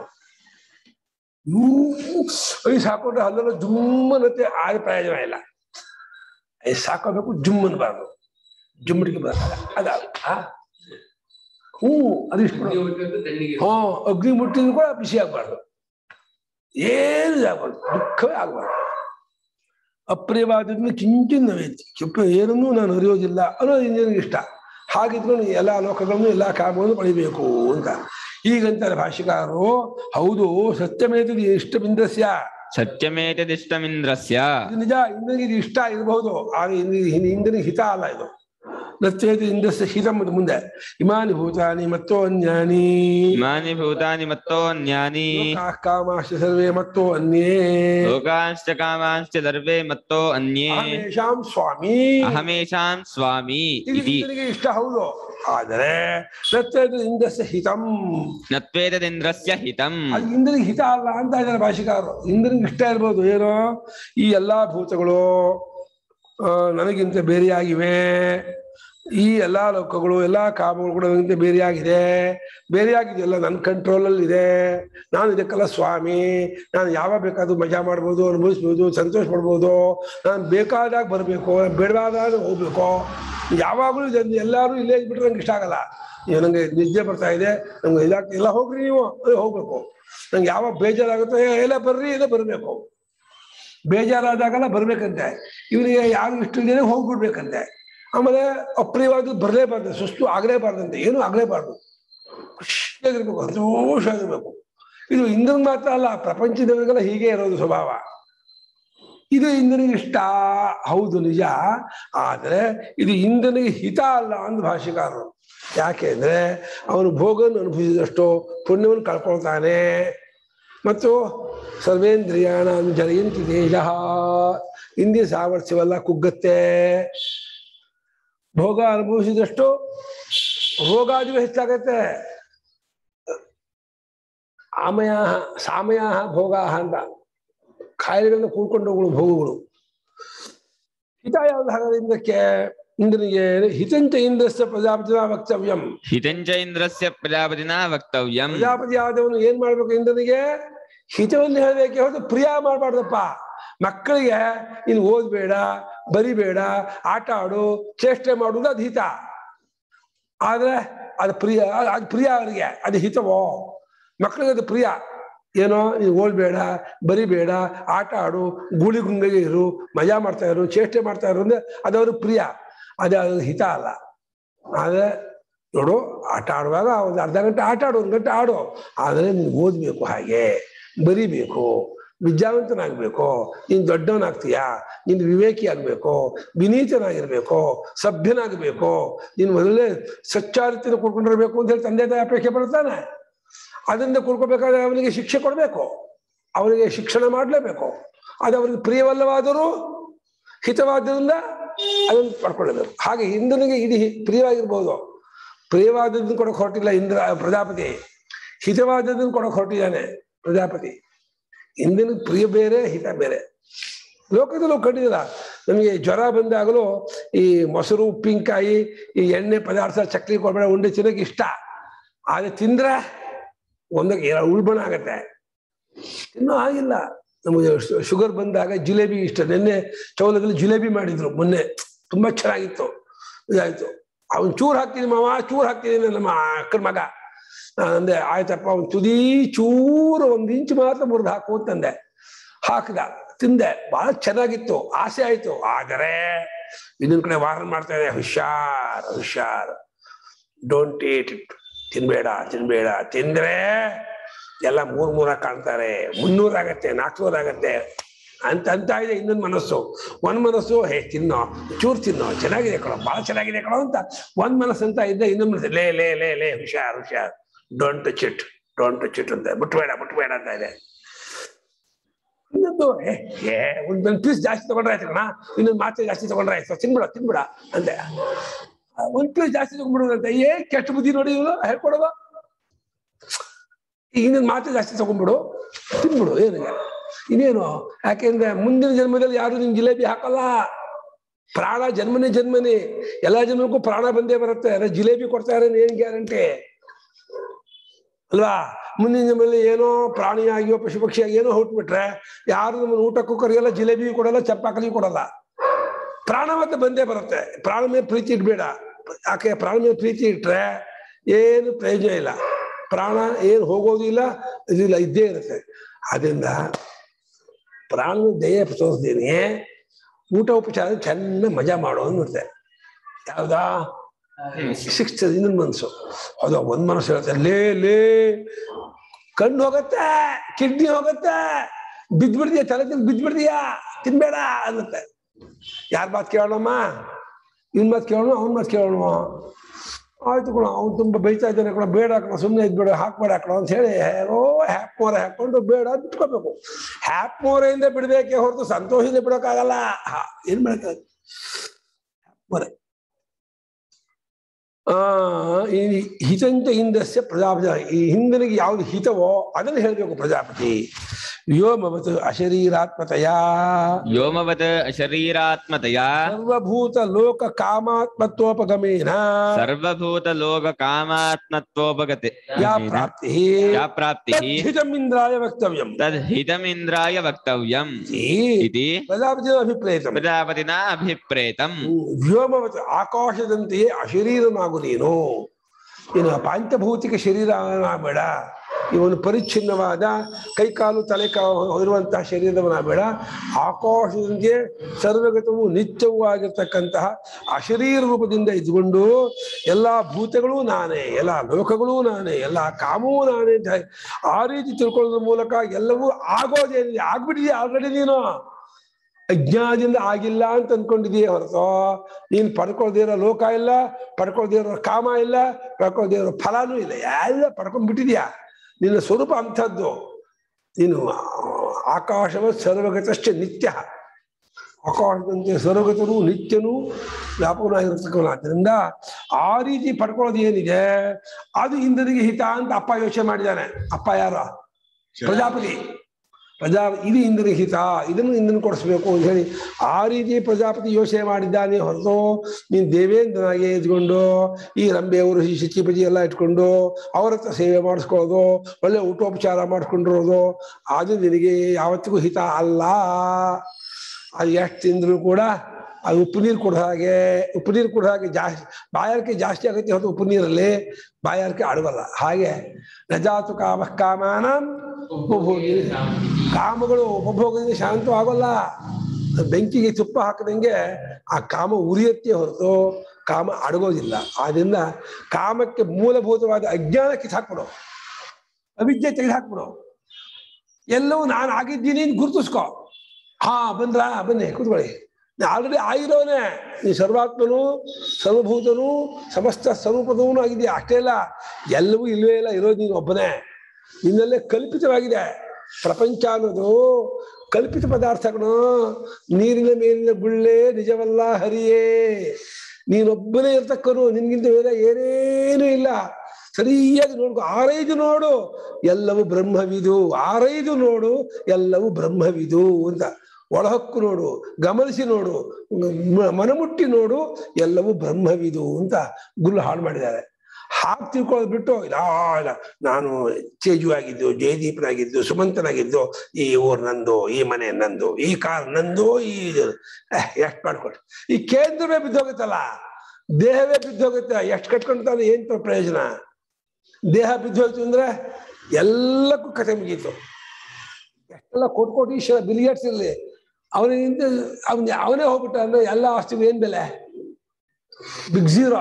ಐಸ್ ಹಾಕೊಂಡ್ರೆ ಹಲ್ಲೆಲ್ಲ ಜುಮ್ಮನತ್ತೆ, ಆದ ಪ್ರಯೋಜನ ಇಲ್ಲ. ಐಸ್ ಹಾಕೋಬೇಕು, ಜುಮ್ ಅನ್ನಬಾರ್ದು, ಜುಮ್ಮಡಿಗೆ ಬರಲ್ಲ. ಅದ ಅದಿಷ್ಟು ಅಗ್ನಿ ಮುಟ್ಟಿದ್ರು ಕೂಡ ಬಿಸಿ ಆಗ್ಬಾರ್ದು, ಏನು ಆಗ್ಬಾರ್ದು, ದುಃಖವೇ ಆಗ್ಬಾರ್ದು. ಅಪ್ರಿಯವಾದನ್ನು ಕಿಂಚಿನ್ ನವೇತಿ, ಏನನ್ನೂ ನಾನು ಅರಿಯೋದಿಲ್ಲ ಅನ್ನೋದು ಇಂದ್ರನಿಗೆ ಇಷ್ಟ. ಹಾಗಿದ್ಕೊಂಡು ಎಲ್ಲ ಲೋಕಗಳನ್ನು ಎಲ್ಲ ಕಾಮಗಳನ್ನು ಪಡಿಬೇಕು ಅಂತ. ಈಗಂತಾರೆ ಭಾಷ್ಯಕಾರರು, ಹೌದು ಸತ್ಯಮೇತದ ಇಷ್ಟಮಿಂದ್ರಸ್ಯ, ಸತ್ಯಮೇತದಿಷ್ಟಮಿಂದ್ರಸ್ಯ, ಇದು ನಿಜ, ಇಂದ್ರನಿಗೆ ಇದು ಇಷ್ಟ ಇರಬಹುದು, ಆದರೆ ಇಂದ್ರನಿಗೆ ಹಿತ ಅಲ್ಲ ಇದು. ನತ್ವೇತ ಇಂದ್ರಸ್ಯ ಹಿತಂ ಮುಂದೆ, ಇಮಾನಿ ಭೂತಾನಿ ಮತ್ತೋ ಅನ್ಯಾನಿ, ಇಮಾನಿ ಭೂತಾನಿ ಮತ್ತೋ ಅನ್ಯಾನಿ, ಲೋಕಾಃ ಕಾಮಾಶ್ಚ ಸರ್ವೇ ಮತ್ತೋ ಅನ್ಯೇ, ಲೋಕಾಂಶ್ಚ ಕಾಮಾಂಶ್ಚ ಸರ್ವೇ ಮತ್ತೋ ಅನ್ಯೇ, ಅಹಮೇಷಾಂ ಸ್ವಾಮಿ, ಅಹಮೇಷಾಂ ಸ್ವಾಮಿ ಇದು ಇತಿ. ಇಂದ್ರನಿಗೆ ಇಷ್ಟ ಹೌದು, ಆದರೆ ನತ್ವೇತ ಇಂದ್ರಸ್ಯ ಹಿತಂ, ನತ್ವೇತದಿಂದ್ರಸ್ಯ ಹಿತಂ, ಅದು ಇಂದ್ರನಿಗೆ ಹಿತ ಅಲ್ಲ ಅಂತ ಇದ್ದಾರೆ ಭಾಷಿಕಾರರು. ಇಂದ್ರನಿಗೆ ಇಷ್ಟ ಇರ್ಬೋದು, ಏನೋ ಈ ಎಲ್ಲಾ ಭೂತಗಳು ನನಗಿಂತ ಬೇರೆಯಾಗಿವೆ, ಈ ಎಲ್ಲ ಲೋಕಗಳು ಎಲ್ಲ ಕಾಮಗಳು ಕೂಡ ನನಗಿಂತ ಬೇರೆಯಾಗಿದೆಯಲ್ಲ, ನನ್ನ ಕಂಟ್ರೋಲಲ್ಲಿ ಇದೆ, ನಾನು ಇದಕ್ಕೆಲ್ಲ ಸ್ವಾಮಿ, ನಾನು ಯಾವಾಗ ಬೇಕಾದ್ರೂ ಮಜಾ ಮಾಡ್ಬೋದು, ಅನುಭವಿಸ್ಬೋದು, ಸಂತೋಷ ಪಡ್ಬೋದು, ನಾನು ಬೇಕಾದಾಗ ಬರಬೇಕು, ಬೇಡವಾದಾಗ ಹೋಗ್ಬೇಕು, ಯಾವಾಗಲೂ ಎಲ್ಲರೂ ಇಲ್ಲೇ ಇದ್ಬಿಟ್ರೆ ನಂಗೆ ಇಷ್ಟ ಆಗಲ್ಲ. ನನಗೆ ನಿದ್ದೆ ಬರ್ತಾ ಇದೆ, ನಮ್ಗೆ ಎಲ್ಲ ಹೋಗ್ರಿ ನೀವು, ಹೋಗ್ಬೇಕು. ನಂಗೆ ಯಾವಾಗ ಬೇಜಾರಾಗುತ್ತೋ ಎಲ್ಲ ಬರ್ರಿ, ಎಲ್ಲ ಬರಬೇಕು, ಬೇಜಾರಾದಾಗೆಲ್ಲ ಬರ್ಬೇಕಂತೆ. ಇವನಿಗೆ ಯಾರು ಇಷ್ಟ ಇಲ್ಲೇ ಹೋಗ್ಬಿಡ್ಬೇಕಂತೆ. ಆಮೇಲೆ ಅಪ್ರಿಯವಾದ ಬರಲೇಬಾರ್ದು, ಸುಸ್ತು ಆಗಲೇಬಾರ್ದಂತೆ, ಏನೂ ಆಗಲೇಬಾರ್ದು, ಖುಷಿಯಾಗಿರ್ಬೇಕು, ಸಂತೋಷ ಆಗಿರ್ಬೇಕು. ಇದು ಇಂದ್ರನಿಗೆ ಮಾತ್ರ ಅಲ್ಲ, ಪ್ರಪಂಚದವರಿಗೆಲ್ಲ ಹೀಗೆ ಇರೋದು ಸ್ವಭಾವ. ಇದು ಇಂದ್ರನಿಗೆ ಇಷ್ಟ ಹೌದು ನಿಜ, ಆದರೆ ಇದು ಇಂದ್ರನಿಗೆ ಹಿತ ಅಲ್ಲ ಅಂದ ಭಾಷೆಕಾರರು. ಯಾಕೆ ಅಂದ್ರೆ ಅವನು ಭೋಗವನ್ನು ಅನುಭವಿಸಿದಷ್ಟು ಪುಣ್ಯವನ್ನು ಕಳ್ಕೊಳ್ತಾನೆ, ಮತ್ತು ಸರ್ವೇಂದ್ರಿಯಾಣ ಜರಯಂತಿ ದೇಶ, ಇಂದ್ರಿಯ ಸಾಮರ್ಥ್ಯವೆಲ್ಲ ಕುಗ್ಗತ್ತೆ. ಭೋಗ ಅನುಭವಿಸಿದಷ್ಟು ರೋಗಾದಿಗಳು ಹೆಚ್ಚಾಗತ್ತೆ. ಆಮಯ ಸಾಮಯ ಭೋಗ ಅಂತ ಕಾಯಿಲೆಗಳನ್ನ ಕೂಡ್ಕೊಂಡು ಹೋಗಳು ಭೋಗಗಳು. ಹಿತ ಯಾವ್ದು ಹಾಗಾದ್ರೆ ಇಂದ್ರಕ್ಕೆ? ಇಂದ್ರನಿಗೆ ಹಿತಂಚ ಇಂದ್ರಸ್ಯ ಪ್ರಜಾಪತಿನ ವಕ್ತವ್ಯಂ, ಹಿತಂಚ ಇಂದ್ರಸ್ಯ ಪ್ರಜಾಪತಿನ ವಕ್ತವ್ಯಂ. ಪ್ರಜಾಪತಿ ಆದವನು ಏನ್ ಮಾಡ್ಬೇಕು? ಇಂದ್ರನಿಗೆ ಹಿತವನ್ನು ಹೇಳಬೇಕೆ ಹೊರತು ಪ್ರಿಯ ಮಾಡಬಾರ್ದಪ್ಪ. ಮಕ್ಕಳಿಗೆ ಇನ್ನು ಓದ್ಬೇಡ, ಬರಿಬೇಡ, ಆಟ ಆಡು, ಚೇಷ್ಟೆ ಮಾಡುವುದು ಅದು ಹಿತ. ಆದ್ರೆ ಅದು ಪ್ರಿಯ, ಅದು ಪ್ರಿಯ ಅವರಿಗೆ, ಅದು ಹಿತವೋ? ಮಕ್ಕಳಿಗೆ ಅದು ಪ್ರಿಯ. ಏನೋ ನೀನು ಓದ್ಬೇಡ, ಬರಿಬೇಡ, ಆಟ ಆಡು, ಗೂಳಿ ಗುಂಗಿಗೆ ಇರು, ಮಜಾ ಮಾಡ್ತಾ ಇರು, ಚೇಷ್ಟೆ ಮಾಡ್ತಾ ಇರು ಅಂದ್ರೆ ಅದು ಅವ್ರಿಗೆ ಪ್ರಿಯ, ಅದು ಹಿತ ಅಲ್ಲ. ಆದ್ರೆ ನೋಡು, ಆಟ ಆಡುವಾಗ ಒಂದು ಅರ್ಧ ಗಂಟೆ ಆಟ ಆಡು, 1 ಗಂಟೆ ಆಡು. ಆದರೆ ನೀನು ಓದಬೇಕು, ಹಾಗೆ ಬರಿಬೇಕು, ವಿದ್ಯಾವಂತನಾಗಬೇಕು, ನೀನು ದೊಡ್ಡವನಾಗ್ತೀಯಾ, ನೀನು ವಿವೇಕಿ ಆಗಬೇಕು, ವಿನೀತನಾಗಿರ್ಬೇಕು, ಸಭ್ಯನಾಗಬೇಕು, ನೀನು ಒಳ್ಳೆ ಸಚ್ಚಾರಿತ್ಯದ ಕೂಡ್ಕೊಂಡಿರ್ಬೇಕು ಅಂತ ಹೇಳಿ ತಂದೆ ತಾಯಿ ಅಪೇಕ್ಷೆ ಪಡ್ತಾನೆ. ಅದರಿಂದ ಕೂಡ್ಕೋಬೇಕಾದ್ರೆ ಅವನಿಗೆ ಶಿಕ್ಷೆ ಕೊಡಬೇಕು, ಅವನಿಗೆ ಶಿಕ್ಷಣ ಮಾಡಲೇಬೇಕು. ಅದು ಅವರಿಗೆ ಪ್ರಿಯವಲ್ಲವಾದರೂ ಹಿತವಾದ್ದರಿಂದ ಅದನ್ನು ಪಡ್ಕೊಳ್ಳಬೇಕು. ಹಾಗೆ ಇಂದ್ರನಿಗೆ ಇಡೀ ಪ್ರಿಯವಾಗಿರ್ಬೋದು, ಪ್ರಿಯವಾದದ್ದನ್ನು ಕೊಡೋಕೆ ಹೊರಟಿಲ್ಲ ಪ್ರಜಾಪತಿ, ಹಿತವಾದದ್ದನ್ನು ಕೊಡೋಕೆ ಹೊರಟಿದ್ದಾನೆ ಪ್ರಜಾಪತಿ. ಇಂದ್ರನಿಗೆ ಪ್ರಿಯ ಬೇರೆ, ಹಿತ ಬೇರೆ. ಲೋಕದಲ್ಲೂ ಕಂಡಿಲ್ಲ, ನಮಗೆ ಜ್ವರ ಬಂದಾಗಲೂ ಈ ಮೊಸರು, ಉಪ್ಪಿನಕಾಯಿ, ಈ ಎಣ್ಣೆ ಪದಾರ್ಥ, ಚಕ್ಲಿ ಕೊಡಬೇಡ, ಉಂಡೆ ತಿನ್ನೋಕೆ ಇಷ್ಟ. ಆದರೆ ತಿಂದ್ರೆ ಒಂದಕ್ಕೆ ಉಳ್ಬಣ ಆಗತ್ತೆ, ಇನ್ನೂ ಆಗಿಲ್ಲ. ನಮಗೆ ಶುಗರ್ ಬಂದಾಗ ಜಿಲೇಬಿ ಇಷ್ಟ. ನಿನ್ನೆ ಚೌಲದಲ್ಲಿ ಜಿಲೇಬಿ ಮಾಡಿದ್ರು ಮೊನ್ನೆ, ತುಂಬಾ ಚೆನ್ನಾಗಿತ್ತು. ಇದಾಯ್ತು, ಅವನ್ ಚೂರು ಹಾಕ್ತಿದ್ದೀನಿ ಮಾವ, ಚೂರು ಹಾಕ್ತಿದ್ದೀನಿ ನಮ್ಮ ಅಕ್ಕನ ಮಗ. ಅಂದೆ ಆಯ್ತಪ್ಪ, ಅವ್ನು ತುದಿ ಚೂರು 1 ಇಂಚು ಮಾತ್ರ ಮುರಿದು ಹಾಕು ಅಂತಂದೆ. ಹಾಕಿದ, ತಿಂದೆ, ಬಹಳ ಚೆನ್ನಾಗಿತ್ತು, ಆಸೆ ಆಯ್ತು. ಆದರೆ ಇನ್ನೊಂದ್ ಕಡೆ ವಾರನ್ ಮಾಡ್ತಾ ಇದೆ, ಹುಷಾರ್ ಹುಷಾರ್, ಡೋಂಟ್ ಈಟ್ ಇಟ್, ತಿನ್ಬೇಡ ತಿನ್ಬೇಡ, ತಿಂದ್ರೆ ಎಲ್ಲ 300 ಕಾಣ್ತಾರೆ, 300 ಆಗತ್ತೆ, 400 ಆಗತ್ತೆ ಅಂತ ಇದೆ ಇನ್ನೊಂದು ಮನಸ್ಸು. ಒಂದ್ ಮನಸ್ಸು ಹೇ ತಿನ್ನೋ, ಚೂರು ತಿನ್ನೋ, ಚೆನ್ನಾಗಿದೆ ಕಣೋ, ಬಹಳ ಚೆನ್ನಾಗಿದೆ ಕಣೋ ಅಂತ ಒಂದ್ ಮನಸ್ಸು ಅಂತ ಇದ್ದ. ಇನ್ನೊಂದ್ ಮನಸ್ಸು ಲೇ ಲೇ ಲೇ ಲೇ ಹುಷಾರ್ ಹುಷಾರ್, don't touch it, don't touch it ಅಂತ, ಮುಟ್ಬೇಡ ಮುಟ್ಬೇಡ ಅಂತ ಇದೆ. ಇನ್ನೊಂದು ಒಂದು ಪೀಸ್ ಜಾಸ್ತಿ ತಗೊಂಡ್ರೆ ಆಯ್ತು ಕಣ, ಇನ್ನೊಂದು ಮಾತ್ರೆ ಜಾಸ್ತಿ ತಗೊಂಡ್ರೆ ಆಯ್ತು, ತಿನ್ಬಿಡ ತಿನ್ಬಿಡ ಅಂದೆ. 1 ಪೀಸ್ ಜಾಸ್ತಿ ತಗೊಂಡ್ಬಿಡೋದು ಅಂತ, ಕೆಟ್ಟ ಬುದ್ಧಿ ನೋಡಿ ಇವನು ಹೇಳ್ಕೊಡೋದು. ಈಗ ಇನ್ನೊಂದು ಮಾತ್ರೆ ಜಾಸ್ತಿ ತಗೊಂಡ್ಬಿಡು, ತಿನ್ಬಿಡು, ಏನಿದೆ ಇನ್ನೇನು. ಯಾಕೆಂದ್ರೆ ಮುಂದಿನ ಜನ್ಮದಲ್ಲಿ ಯಾರು ನಿನ್ ಜಿಲೇಬಿ ಹಾಕಲ್ಲ. ಪ್ರಾಣ ಜನ್ಮನೇ ಜನ್ಮನೇ, ಎಲ್ಲಾ ಜನ್ಮಕ್ಕೂ ಪ್ರಾಣ ಬಂದೇ ಬರುತ್ತೆ. ಜಿಲೇಬಿ ಕೊಡ್ತಾರೆ ಏನ್ ಗ್ಯಾರಂಟಿ ಅಲ್ವಾ? ಮುಂದಿನ ಜನ್ಮದಲ್ಲಿ ಏನೋ ಪ್ರಾಣಿಯಾಗಿಯೋ ಪಶು ಪಕ್ಷಿಯಾಗಿ ಏನೋ ಹುಟ್ಬಿಟ್ರೆ ಯಾರು ನಮ್ಮನ್ನು ಊಟಕ್ಕೂ ಕರೆಯಲ್ಲ, ಜಿಲೇಬಿ ಕೊಡಲ್ಲ, ಚಪ್ಪಾಕಲಿ ಕೊಡಲ್ಲ. ಪ್ರಾಣ ಮತ್ತೆ ಬಂದೇ ಬರುತ್ತೆ. ಪ್ರಾಣ ಮೇಲೆ ಪ್ರೀತಿ ಇಡ್ಬೇಡ. ಯಾಕೆ? ಪ್ರಾಣ ಮೇಲೆ ಪ್ರೀತಿ ಇಟ್ರೆ ಏನು ಪ್ರಯೋಜನ ಇಲ್ಲ. ಪ್ರಾಣ ಏನು ಹೋಗೋದು ಇಲ್ಲ, ಇದಿಲ್ಲ, ಇದ್ದೇ ಇರುತ್ತೆ. ಅದರಿಂದ ಪ್ರಾಣ ದಯೆ ತೋರಿಸ್ತೀನಿ, ಊಟ ಉಪಚಾರ ಚೆನ್ನಾಗಿ ಮಜಾ ಮಾಡೋ ಅಂದಿರುತ್ತೆ. ಯಾವ್ದಾ ಸಿಕ್ಸ್ತದೆ ಇನ್ನೊಂದು ಮನಸ್ಸು. ಅದು ಒಂದ್ ಮನಸ್ಸು ಹೇಳುತ್ತೆ ಲೇ ಲೇ, ಕಣ್ಣು ಹೋಗತ್ತೆ, ಕಿಡ್ನಿ ಹೋಗತ್ತೆ, ಬಿದ್ದ್ಬಿಡ್ತೀಯ, ತಲೆ ತಿಂದು ಬಿದ್ದ್ಬಿಡ್ತೀಯಾ, ತಿನ್ಬೇಡ ಅನ್ನತ್ತೆ. ಯಾರ ಮಾತು ಕೇಳೋಣಮ್ಮ? ಇವ್ನ ಮಾತು ಕೇಳೋಣ, ಅವ್ನ ಮಾತು ಕೇಳೋಣ. ಆಯ್ತು ಕಣ, ಅವ್ನು ತುಂಬಾ ಬೈತಾ ಇದ್ದಾನೆ ಕಣ, ಬೇಡ ಕಣ, ಸುಮ್ಮನೆ ಇದ್ಬೇಡ, ಹಾಕ್ಬೇಡ ಕಣ ಅಂತ ಹೇಳಿ ಹ್ಯಾಪ್ ಮೋರೆ ಹಾಕೊಂಡು ಬೇಡ ಬಿಟ್ಕೋಬೇಕು. ಹ್ಯಾಪ್ ಮೋರೆಯಿಂದ ಬಿಡ್ಬೇಕೆ ಹೊರತು ಸಂತೋಷದಿಂದ ಬಿಡೋಕ್ಕಾಗಲ್ಲ. ಏನ್ ಮಾಡಕ್ಕಾಗ? ಮೋರೆ ಈ ಹಿತಂತ ಹಿಂದಸ್ಯ ಪ್ರಜಾಪತಿ, ಈ ಹಿಂದನಿಗೆ ಯಾವ್ದು ಹಿತವೋ ಅದನ್ನು ಹೇಳ್ಬೇಕು ಪ್ರಜಾಪತಿ. ವ್ಯೋಮವತ್ ಅಶರೀರಾತ್ಮತಯಾ, ವ್ಯೋಮವತ್ ಅಶರೀರಾತ್ಮತಯಾ, ಸರ್ವಭೂತ ಲೋಕ ಕಾಮಾತ್ಮತ್ವೋಪಗಮೇನ, ಸರ್ವಭೂತ ಲೋಕ ಕಾಮಾತ್ಮತ್ವೋಪಗತೆ ಯಾ ಪ್ರಾಪ್ತಿ, ಯಾ ಪ್ರಾಪ್ತಿ, ಹಿತಮಿಂದ್ರಾಯ ವಕ್ತವ್ಯಂ, ತದ್ಹಿತಮಿಂದ್ರಾಯ ವಕ್ತವ್ಯಂ ಇತಿ ಪ್ರಜಾಪತಿನ ಅಭಿಪ್ರೇತಂ, ಪ್ರಜಾಪತಿನ ಅಭಿಪ್ರೇತಂ. ವ್ಯೋಮವತ್ ಆಕಾಶದಂತೆಯೇ ಅಶರೀರನಾಗು ನೀನು. ಇನ್ನು ಪಾಂಚಭೌತಿಕ ಶರೀರ ಆಗಬೇಡ, ಇವನು ಪರಿಚ್ಛಿನ್ನವಾದ ಕೈಕಾಲು ತಲೆ ಇರುವಂತಹ ಶರೀರವನಾಗಬೇಡ. ಆಕಾಶದಂತೆ ಸರ್ವಗತವೂ ನಿತ್ಯವೂ ಆಗಿರ್ತಕ್ಕಂತಹ ಅಶರೀರ ರೂಪದಿಂದ ಇದ್ಕೊಂಡು ಎಲ್ಲಾ ಭೂತಗಳೂ ನಾನೇ, ಎಲ್ಲಾ ಲೋಕಗಳೂ ನಾನೇ, ಎಲ್ಲಾ ಕಾಮವೂ ನಾನೇ ಅಂತ ಆ ರೀತಿ ತಿಳ್ಕೊಳ್ಳೋದ್ರ ಮೂಲಕ ಎಲ್ಲವೂ ಆಗೋದೇನಿದೆ, ಆಗ್ಬಿಟ್ಟಿದೆಯಾ ಆಲ್ರೆಡಿ. ನೀನು ಅಜ್ಞಾನದಿಂದ ಆಗಿಲ್ಲ ಅಂತ ಅಂದ್ಕೊಂಡಿದೀಯ ಹೊರತು ನೀನು ಪಡ್ಕೊಳ್ದೇ ಇರೋ ಲೋಕ ಇಲ್ಲ, ಪಡ್ಕೊಳ್ದೇ ಇರೋ ಕಾಮ ಇಲ್ಲ, ಪಡ್ಕೊಳ್ದೇ ಇರೋ ಫಲಾನೂ ಇಲ್ಲ, ಎಲ್ಲ ಪಡ್ಕೊಂಡ್ಬಿಟ್ಟಿದ್ಯಾ. ನಿನ್ನ ಸ್ವರೂಪ ಅಂಥದ್ದು. ನೀನು ಆಕಾಶವ ಸರ್ವಗತಶ್ಚ ನಿತ್ಯ, ಆಕಾಶದಂತೆ ಸರ್ವಗತನು ನಿತ್ಯನೂ ವ್ಯಾಪಕನಾಗಿರ್ತಕ್ಕವನು. ಆದ್ದರಿಂದ ಆ ರೀತಿ ಪಡ್ಕೊಳ್ಳೋದು ಏನಿದೆ ಅದು ಇಂದ್ರನಿಗೆ ಹಿತ ಅಂತ ಅಪ್ಪ ಯೋಚನೆ ಮಾಡಿದ್ದಾನೆ. ಅಪ್ಪ ಯಾರು? ಪ್ರಜಾಪತಿ. ಇದು ಇಂದ್ರನಿಗೆ ಹಿತ, ಇದನ್ನು ಇಂದ್ರನ ಕೊಡಿಸ್ಬೇಕು ಅಂತ ಹೇಳಿ ಆ ರೀತಿ ಪ್ರಜಾಪತಿ ಯೋಚನೆ ಮಾಡಿದ್ದಾನೆ ಹೊರತು ನೀನು ದೇವೇಂದ್ರನಾಗೆ ಇದ್ಕೊಂಡು ಈ ರಂಬೆಯವರು ಶಚಿಪತಿ ಎಲ್ಲ ಇಟ್ಕೊಂಡು ಅವ್ರ ಹತ್ರ ಸೇವೆ ಮಾಡಿಸ್ಕೊಳ್ಳೋದು, ಒಳ್ಳೆ ಊಟೋಪಚಾರ ಮಾಡಿಸ್ಕೊಂಡಿರೋದು ಅದು ನಿನಗೆ ಯಾವತ್ತಿಗೂ ಹಿತ ಅಲ್ಲ. ಅದು ಎಷ್ಟು ತಿಂದ್ರು ಕೂಡ ಅದು ಉಪ್ಪು ನೀರು ಕೊಡೋ ಹಾಗೆ ಜಾಸ್ತಿ ಬಾಯಾರಿಕೆ ಜಾಸ್ತಿ ಆಗುತ್ತೆ ಹೊರತು ಉಪ್ಪು ನೀರಲ್ಲಿ ಬಾಯಾರಿಕೆ ಆಡಬಲ್ಲ. ಹಾಗೆ ನಜಾತು ಕಾಮಾನ ಕಾಮಗಳು ಉಪಭೋಗದಿಂದ ಶಾಂತವಾಗಲ್ಲ. ಬೆಂಕಿಗೆ ತುಪ್ಪ ಹಾಕದಂಗೆ ಆ ಕಾಮ ಉರಿಯತ್ತೆ ಹೊರತು ಕಾಮ ಅಡಗೋದಿಲ್ಲ. ಆದ್ರಿಂದ ಕಾಮಕ್ಕೆ ಮೂಲಭೂತವಾದ ಅಜ್ಞಾನ ಕಿತ್ತಾಕ್ಬಿಡು, ಅವಿದ್ಯೆ ತೆಗೆದುಹಾಕ್ಬಿಡು. ಎಲ್ಲವೂ ನಾನು ಆಗಿದ್ದೀನಿ ಗುರುತಿಸ್ಕೊ. ಬಂದ್ರಾ, ಬನ್ನಿ ಕೂತ್ಕೊಳ್ಳಿ. ಆಲ್ರೆಡಿ ಆಗಿರೋನೆ. ನೀ ಸರ್ವಾತ್ಮನು, ಸರ್ವಭೂತನು, ಸಮಸ್ತ ಸ್ವರೂಪದವನು ಆಗಿದೆಯಾ. ಅಷ್ಟೇ ಇಲ್ಲ, ಎಲ್ಲವೂ ಇಲ್ವೇ ಇಲ್ಲ, ಇರೋದು ನೀನು ಒಬ್ಬನೇ. ನಿನ್ನಲ್ಲೇ ಕಲ್ಪಿತವಾಗಿದೆ. ಪ್ರಪಂಚ ಅನ್ನೋದು ಕಲ್ಪಿತ ಪದಾರ್ಥಗಳು. ನೀರಿನ ಮೇಲಿನ ಗುಳ್ಳೆ ನಿಜವಲ್ಲ ಹರಿಯೇ. ನೀನೊಬ್ಬನೇ ಇರ್ತಕ್ಕನು, ನಿನ್ಗಿಂತ ಬೇರೆ ಏನೇನೂ ಇಲ್ಲ. ಸರಿಯಾಗಿ ನೋಡ್ಕೊ, ಆರೈದು ನೋಡು ಎಲ್ಲವೂ ಬ್ರಹ್ಮವಿದು. ಆರೈದು ನೋಡು ಎಲ್ಲವೂ ಬ್ರಹ್ಮವಿದು ಅಂತ. ಒಳಹಕ್ಕು ನೋಡು, ಗಮನಿಸಿ ನೋಡು, ಮನಮುಟ್ಟಿ ನೋಡು, ಎಲ್ಲವೂ ಬ್ರಹ್ಮವಿದು ಅಂತ ಗುರು ಹಾಳು ಮಾಡಿದ್ದಾರೆ. ಹಾಗೆ ತಿಳ್ಕೊಳ್ಳೋದು ಬಿಟ್ಟು ಇಲ್ಲ ನಾನು ಚೇಜು ಆಗಿದ್ದು, ಜಯದೀಪನಾಗಿದ್ದು, ಸುಮಂತನಾಗಿದ್ದು, ಈ ಊರು ನಂದು, ಈ ಮನೆ ನಂದು, ಈ ಕಾರ್ ನಂದು, ಈ ಎಷ್ಟು ಮಾಡ್ಕೊಳ್ರಿ. ಈ ಕೇಂದ್ರವೇ ಬಿದ್ದೋಗುತ್ತಲ್ಲ, ದೇಹವೇ ಬಿದ್ದೋಗುತ್ತೆ. ಎಷ್ಟು ಕಟ್ಕೊಂತಾನೆ ಏನ್ ಪ್ರಯೋಜನ? ದೇಹ ಬಿದ್ದೋಯ್ತು ಅಂದ್ರೆ ಎಲ್ಲಕ್ಕೂ ಕತೆ ಮುಗೀತು. ಎಷ್ಟೆಲ್ಲ ಕೋಟೀಶ್ವರ ಬಿಲಿಯರ್ಸ್ ಇರಲಿ, ಅವನಿಗಿಂತ ಅವನೇ ಹೋಗ್ಬಿಟ್ಟ ಅಂದ್ರೆ ಎಲ್ಲ ಆಸ್ತಿಗೂ ಏನ್ ಬೆಲೆ? ಬಿಗ್ ಝೀರೋ,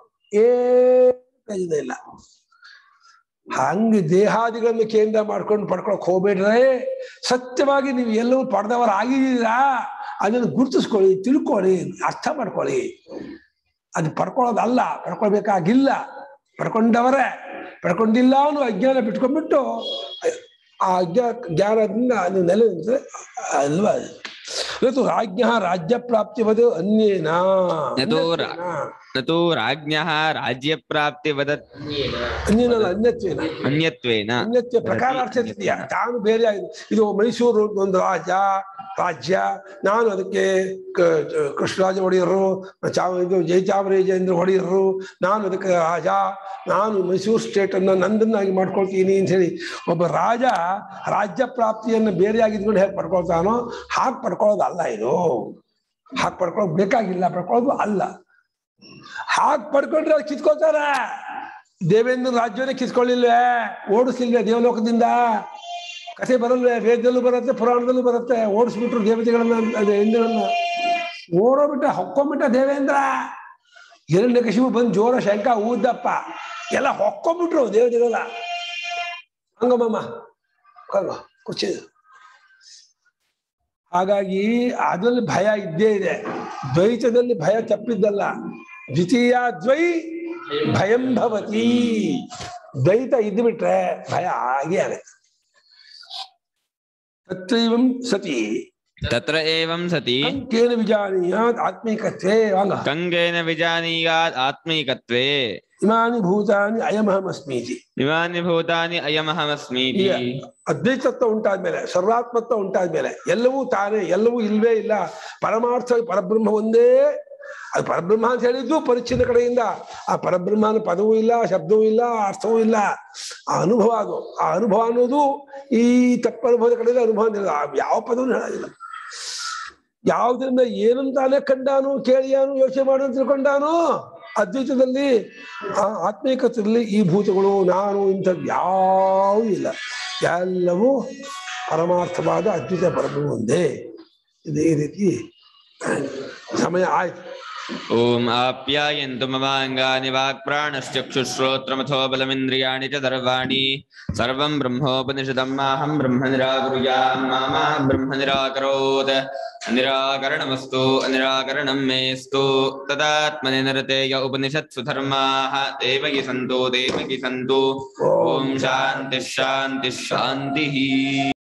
ಏನ್ ಇಲ್ಲ. ಹಂಗೆ ದೇಹಾದಿಗಳನ್ನು ಕೇಂದ್ರ ಮಾಡ್ಕೊಂಡು ಪಡ್ಕೊಳಕ್ ಹೋಗ್ಬೇಡ್ರೆ. ಸತ್ಯವಾಗಿ ನೀವು ಎಲ್ಲವೂ ಪಡೆದವರು ಆಗಿದ್ದೀರಾ, ಅದನ್ನು ಗುರುತಿಸ್ಕೊಳ್ಳಿ, ತಿಳ್ಕೊಳ್ಳಿ, ಅರ್ಥ ಮಾಡ್ಕೊಳ್ಳಿ. ಅದು ಪಡ್ಕೊಳ್ಳೋದಲ್ಲ, ಪಡ್ಕೊಳ್ಬೇಕಾಗಿಲ್ಲ. ಪಡ್ಕೊಂಡವರೇ. ಪಡ್ಕೊಂಡಿಲ್ಲ ಅನ್ನೋ ಅಜ್ಞಾನ ಬಿಟ್ಕೊಂಡ್ಬಿಟ್ಟು ಆ ಜ್ಞಾನದಿಂದ ಅದು ನೆಲೆ ಅಲ್ವಾ. ಇವತ್ತು ರಾಜ್ಞ ರಾಜ್ಯ ಪ್ರಾಪ್ತಿವದು ಅನ್ಯೇನ ರಾಜ್ಯ ಪ್ರಾಪ್ತಿವದ ಅನ್ಯೇನಲ್ಲ, ಅನ್ಯತ್ವೇನ. ಅನ್ಯತ್ವ ಪ್ರಕಾರಾರ್ಥ ಇದೆಯಾ. ತಾನು ಬೇರೆ ಆಗಿದೆ. ಇದು ಮೈಸೂರು ಒಂದು ರಾಜ್ಯ, ನಾನು ಅದಕ್ಕೆ ಕೃಷ್ಣರಾಜ ಒಡೆಯರು, ಜಯಚಾಮರಾಜೇಂದ್ರ ಒಡೆಯರು, ನಾನು ಅದಕ್ಕೆ ರಾಜ, ನಾನು ಮೈಸೂರು ಸ್ಟೇಟ್ ಅನ್ನ ನಂದನ್ನಾಗಿ ಮಾಡ್ಕೊಳ್ತೀನಿ ಅಂತ ಹೇಳಿ ಒಬ್ಬ ರಾಜ ರಾಜ್ಯ ಪ್ರಾಪ್ತಿಯನ್ನು ಬೇರೆ ಆಗಿದ್ಕೊಂಡು ಹೇಗೆ ಪಡ್ಕೊಳ್ತಾನೋ ಹಾಗೆ ಪಡ್ಕೊಳ್ಳೋದಲ್ಲ ಇದು. ಹಾಗೆ ಪಡ್ಕೊಳ್ಳೋದು ಬೇಕಾಗಿಲ್ಲ, ಪಡ್ಕೊಳ್ಳೋದು ಅಲ್ಲ. ಹಾಗೆ ಪಡ್ಕೊಂಡ್ರೆ ಅವ್ರು ಕಿತ್ಕೊಳ್ತಾರೆ. ದೇವೇಂದ್ರ ರಾಜ್ಯವನ್ನೇ ಕಿತ್ಕೊಳ್ಳಿಲ್ವೇ, ಓಡಿಸ್ಲಿಲ್ವೇ ದೇವಲೋಕದಿಂದ? ಕಥೆ ಬರಲ್ವೇ? ವೇದದಲ್ಲೂ ಬರುತ್ತೆ, ಪುರಾಣದಲ್ಲೂ ಬರುತ್ತೆ. ಓಡಿಸ್ಬಿಟ್ರು ದೇವತೆಗಳನ್ನ, ಹೆಣ್ಣುಗಳನ್ನ ಓಡೋಬಿಟ್ಟ, ಹೊಕ್ಕೊಂಬಿಟ್ಟ ದೇವೇಂದ್ರ. ಹಿರಣ್ಯಕಶಿಪು ಬಂದು ಜೋರ ಶಂಕ ಊದ್ದಪ್ಪ, ಎಲ್ಲ ಹೊಕ್ಕೊಂಬಿಟ್ರು ದೇವತೆಗಳ. ಹಂಗಮ್ಮ ಕುರ್ಚಿದು. ಹಾಗಾಗಿ ಅದರಲ್ಲಿ ಭಯ ಇದ್ದೇ ಇದೆ. ದ್ವೈತದಲ್ಲಿ ಭಯ ತಪ್ಪಿದ್ದಲ್ಲ. ದ್ವಿತೀಯ ದ್ವೈ ಭಯಂ ಭವತಿ. ದ್ವೈತ ಇದ್ದು ಬಿಟ್ರೆ ಭಯ ಹಾಗೆ ಆಗುತ್ತೆ. ತತ್ರ ಏವಂ ಸತಿ ಕಂಕೇನ ವಿಜಾನೀಯಾತ್ ಆತ್ಮೈಕತ್ವೇ. ಕಂಕೇನ ವಿಜಾನೀಯಾತ್ ಆತ್ಮೈಕತ್ವೇ ಇಮಾನಿ ಭೂತಾನಿ ಅಯಮಹಮಸ್ಮೀತಿ. ಇಮಾನಿ ಭೂತಾನಿ ಅಯಮಹಮಸ್ಮೀತಿ. ಅದ್ವೈತತ್ವ ಉಂಟಾದ್ಮೇಲೆ, ಸರ್ವಾತ್ಮತ್ವ ಉಂಟಾದ್ಮೇಲೆ ಎಲ್ಲವೂ ತಾನೇ, ಎಲ್ಲವೂ ಇಲ್ವೇ ಇಲ್ಲ. ಪರಮಾರ್ಥ ಪರಬ್ರಹ್ಮ ಒಂದೇ. ಅದು ಪರಬ್ರಹ್ಮ ಅಂತ ಹೇಳಿದ್ದು ಪರಿಚ್ಛಿನ್ನ ಕಡೆಯಿಂದ. ಆ ಪರಬ್ರಹ್ಮನ ಪದವೂ ಇಲ್ಲ, ಶಬ್ದವೂ ಇಲ್ಲ, ಅರ್ಥವೂ ಇಲ್ಲ. ಆ ಅನುಭವ ಅದು. ಆ ಅನುಭವ ಅನ್ನೋದು ಈ ತಪ್ಪ ಅನುಭವದ ಕಡೆಯಿಂದ ಅನುಭವ ಅಂತ ಯಾವ ಪದವೂ ಹೇಳೋದಿಲ್ಲ. ಯಾವುದರಿಂದ ಏನಂತಾನೆ ಕಂಡಾನು, ಕೇಳಿಯಾನು, ಯೋಚನೆ ಮಾಡು ಅಂತ ತಿಳ್ಕೊಂಡಾನು. ಅದ್ವೈತದಲ್ಲಿ, ಆ ಆತ್ಮೀಕತ್ವದಲ್ಲಿ ಈ ಭೂತಗಳು, ನಾನು, ಇಂಥದ್ದು ಯಾವೂ ಇಲ್ಲ. ಎಲ್ಲವೂ ಪರಮಾರ್ಥವಾದ ಅದ್ವೈತ ಪರಬ್ರಹ್ಮ ಒಂದೇ. ಇದೇ ರೀತಿ ಸಮಯ ಆಯ್ತು. ಓಂ ಆಪ್ಯಾಯಂತು ಮಮಾಂಗಾನಿ ವಾಕ್ಪ್ರಾಣಶ್ಚಕ್ಷುಶ್ರೋತ್ರಮಥೋ ಬಲಮಿಂದ್ರಿಯಾಣಿ ಚ ಸರ್ವಾಣಿ. ಸರ್ವಂ ಬ್ರಹ್ಮೋಪನಿಷದಂ ಮಾಹಂ ಬ್ರಹ್ಮ ನಿರಾಕುರ್ಯಾಂ ಮಾ ಬ್ರಹ್ಮ ನಿರಾಕರೋತ್. ನಿರಾಕರಣಮಸ್ತು ಅನಿರಾಕರಣಂ ಮೇಸ್ತು. ತದಾತ್ಮನೆ ನರತೇಯ ಉಪನಿಷತ್ಸು ಧರ್ಮಾಃ ದೇವಗಿ ಸಂತೋ ದೇವಗಿ ಸಂತು. ಓಂ ಶಾಂತಿ ಶಾಂತಿ ಶಾಂತಿ.